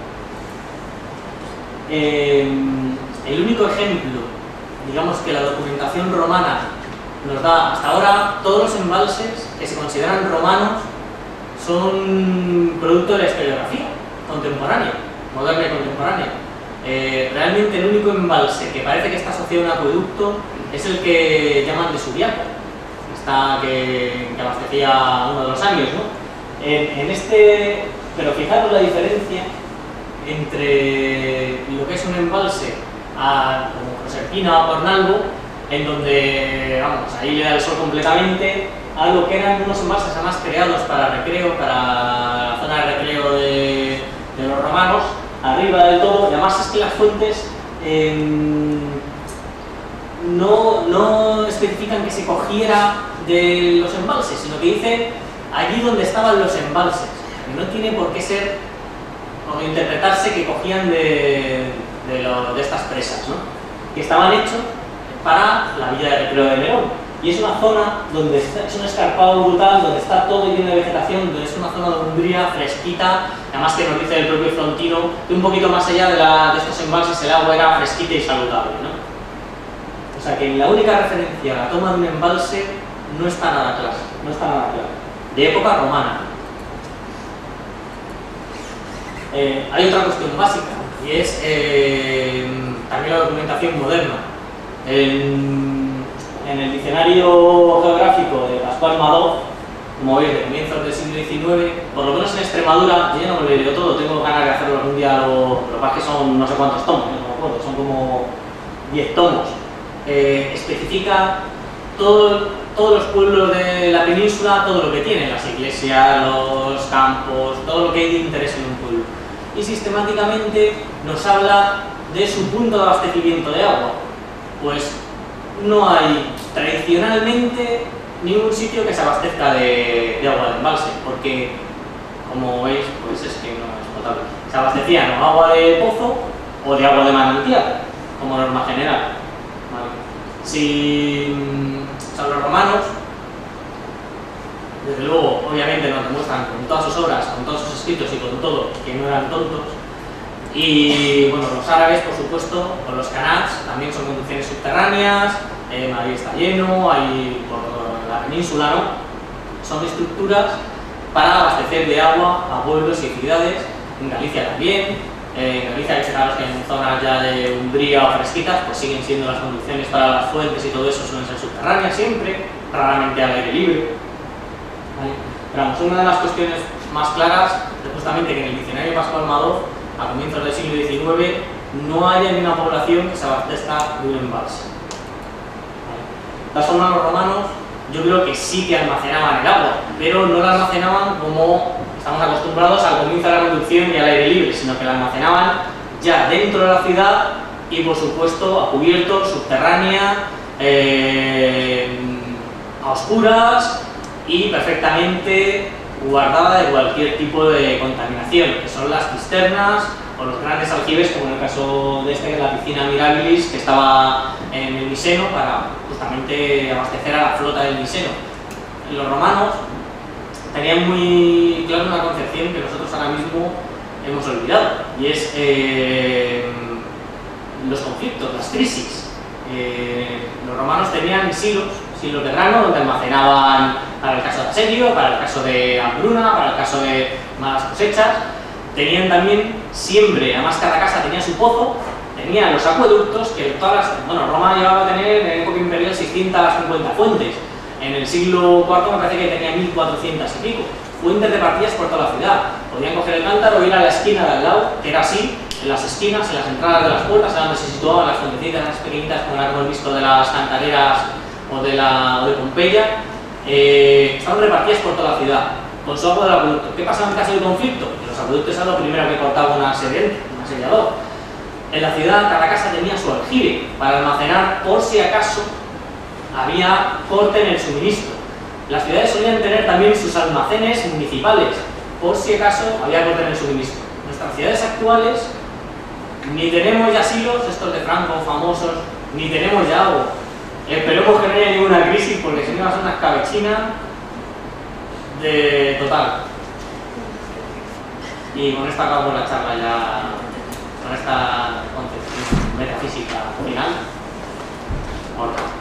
Eh, el único ejemplo, digamos, que la documentación romana nos da hasta ahora, todos los embalses que se consideran romanos son producto de la historiografía contemporánea, moderna y contemporánea. Eh, realmente el único embalse que parece que está asociado a un acueducto es el que llaman de Subiaco, esta que, que abastecía uno de los años, ¿no? En, en este, pero fijaros la diferencia entre lo que es un embalse a, como Proserpina o Cornalvo, en donde, vamos, ahí le da el sol completamente, a lo que eran unos embalses además creados para recreo, para la zona de recreo de, de los romanos, arriba del todo, y además es que las fuentes eh, no, no especifican que se cogiera de los embalses, sino que dice allí donde estaban los embalses, que no tiene por qué ser o interpretarse que cogían de, de, lo, de estas presas, ¿no? Que estaban hechos para la villa de recreo de León. Y es una zona donde está, es un escarpado brutal, donde está todo lleno de vegetación, donde es una zona de Umbría fresquita, además que nos dice el propio Frontino que un poquito más allá de, la, de estos embalses el agua era fresquita y saludable, ¿no? O sea que la única referencia a la toma de un embalse no está nada clara, no está nada clara. De época romana. Eh, hay otra cuestión básica, y es eh, también la documentación moderna. En, en el diccionario geográfico de Pascual Madoz, como veis, de comienzos del siglo diecinueve, por lo menos en Extremadura, yo ya no me lo he leído todo, tengo ganas de hacerlo algún día, lo, lo que pasa es que son no sé cuántos tomos, no me acuerdo, son como diez tomos, eh, especifica todo, todos los pueblos de la península, todo lo que tienen, las iglesias, los campos, todo lo que hay de interés en un pueblo. Y sistemáticamente nos habla de su punto de abastecimiento de agua. Pues no hay tradicionalmente ningún sitio que se abastezca de, de agua de embalse, porque, como veis, pues es que no es potable. Se abastecían o agua de pozo o de agua de manantial, como norma general. ¿Vale? Si o sea, los romanos, desde luego, obviamente nos demuestran con todas sus obras, con todos sus escritos y con todo, que no eran tontos. Y bueno, los árabes, por supuesto, o los canats, también son conducciones subterráneas, eh, Madrid está lleno, hay por la península, ¿no? Son estructuras para abastecer de agua a pueblos y ciudades, en Galicia también, eh, en Galicia, que en zonas ya de Umbría o fresquitas, pues siguen siendo las conducciones para las fuentes y todo eso suelen ser subterráneas siempre, raramente al aire libre. ¿Vale? Pero vamos, una de las cuestiones más claras es justamente que en el diccionario Pascual Madoz, a comienzos del siglo diecinueve, no haya ni una población que se abastezca de un embalse. De todas formas, los romanos yo creo que sí que almacenaban el agua, pero no la almacenaban como estamos acostumbrados al comienzo de la conducción y al aire libre, sino que la almacenaban ya dentro de la ciudad y, por supuesto, a cubierto, subterránea, eh, a oscuras y perfectamente guardada de cualquier tipo de contaminación, que son las cisternas o los grandes aljibes, como en el caso de este, que es la piscina Mirabilis, que estaba en el Miseno para justamente abastecer a la flota del Miseno. Los romanos tenían muy claro una concepción que nosotros ahora mismo hemos olvidado, y es eh, los conflictos, las crisis. Eh, los romanos tenían silos, silos de grano, donde almacenaban para el caso de asedio, para el caso de hambruna, para el caso de malas cosechas. Tenían también siempre, además cada casa tenía su pozo, tenían los acueductos, que todas las, bueno, Roma llegaba a tener en época imperial seiscientas cincuenta fuentes. En el siglo cuarto me parece que tenía mil cuatrocientas y pico. Fuentes repartidas por toda la ciudad. Podían coger el cántaro, ir a la esquina de al lado, que era así, en las esquinas, en las entradas de las puertas, era donde se situaban las fuentecitas, las pequeñitas, como las hemos visto de las cantareras o de, la, o de Pompeya. Eh, estaban repartidas por toda la ciudad, con su agua del acueducto. ¿Qué pasaba en caso de conflicto? Que los acueductos eran lo primero que cortaba un asediante, un asediador. En la ciudad, cada casa tenía su aljibe para almacenar por si acaso había corte en el suministro. Las ciudades solían tener también sus almacenes municipales, por si acaso había corte en el suministro. Nuestras ciudades actuales ni tenemos ya silos, estos de Franco famosos, ni tenemos ya agua. Esperemos que no haya ninguna crisis, porque si no va a ser una escabechina de total. Y con esto acabo la charla ya, con esta concepción metafísica final. Ahora.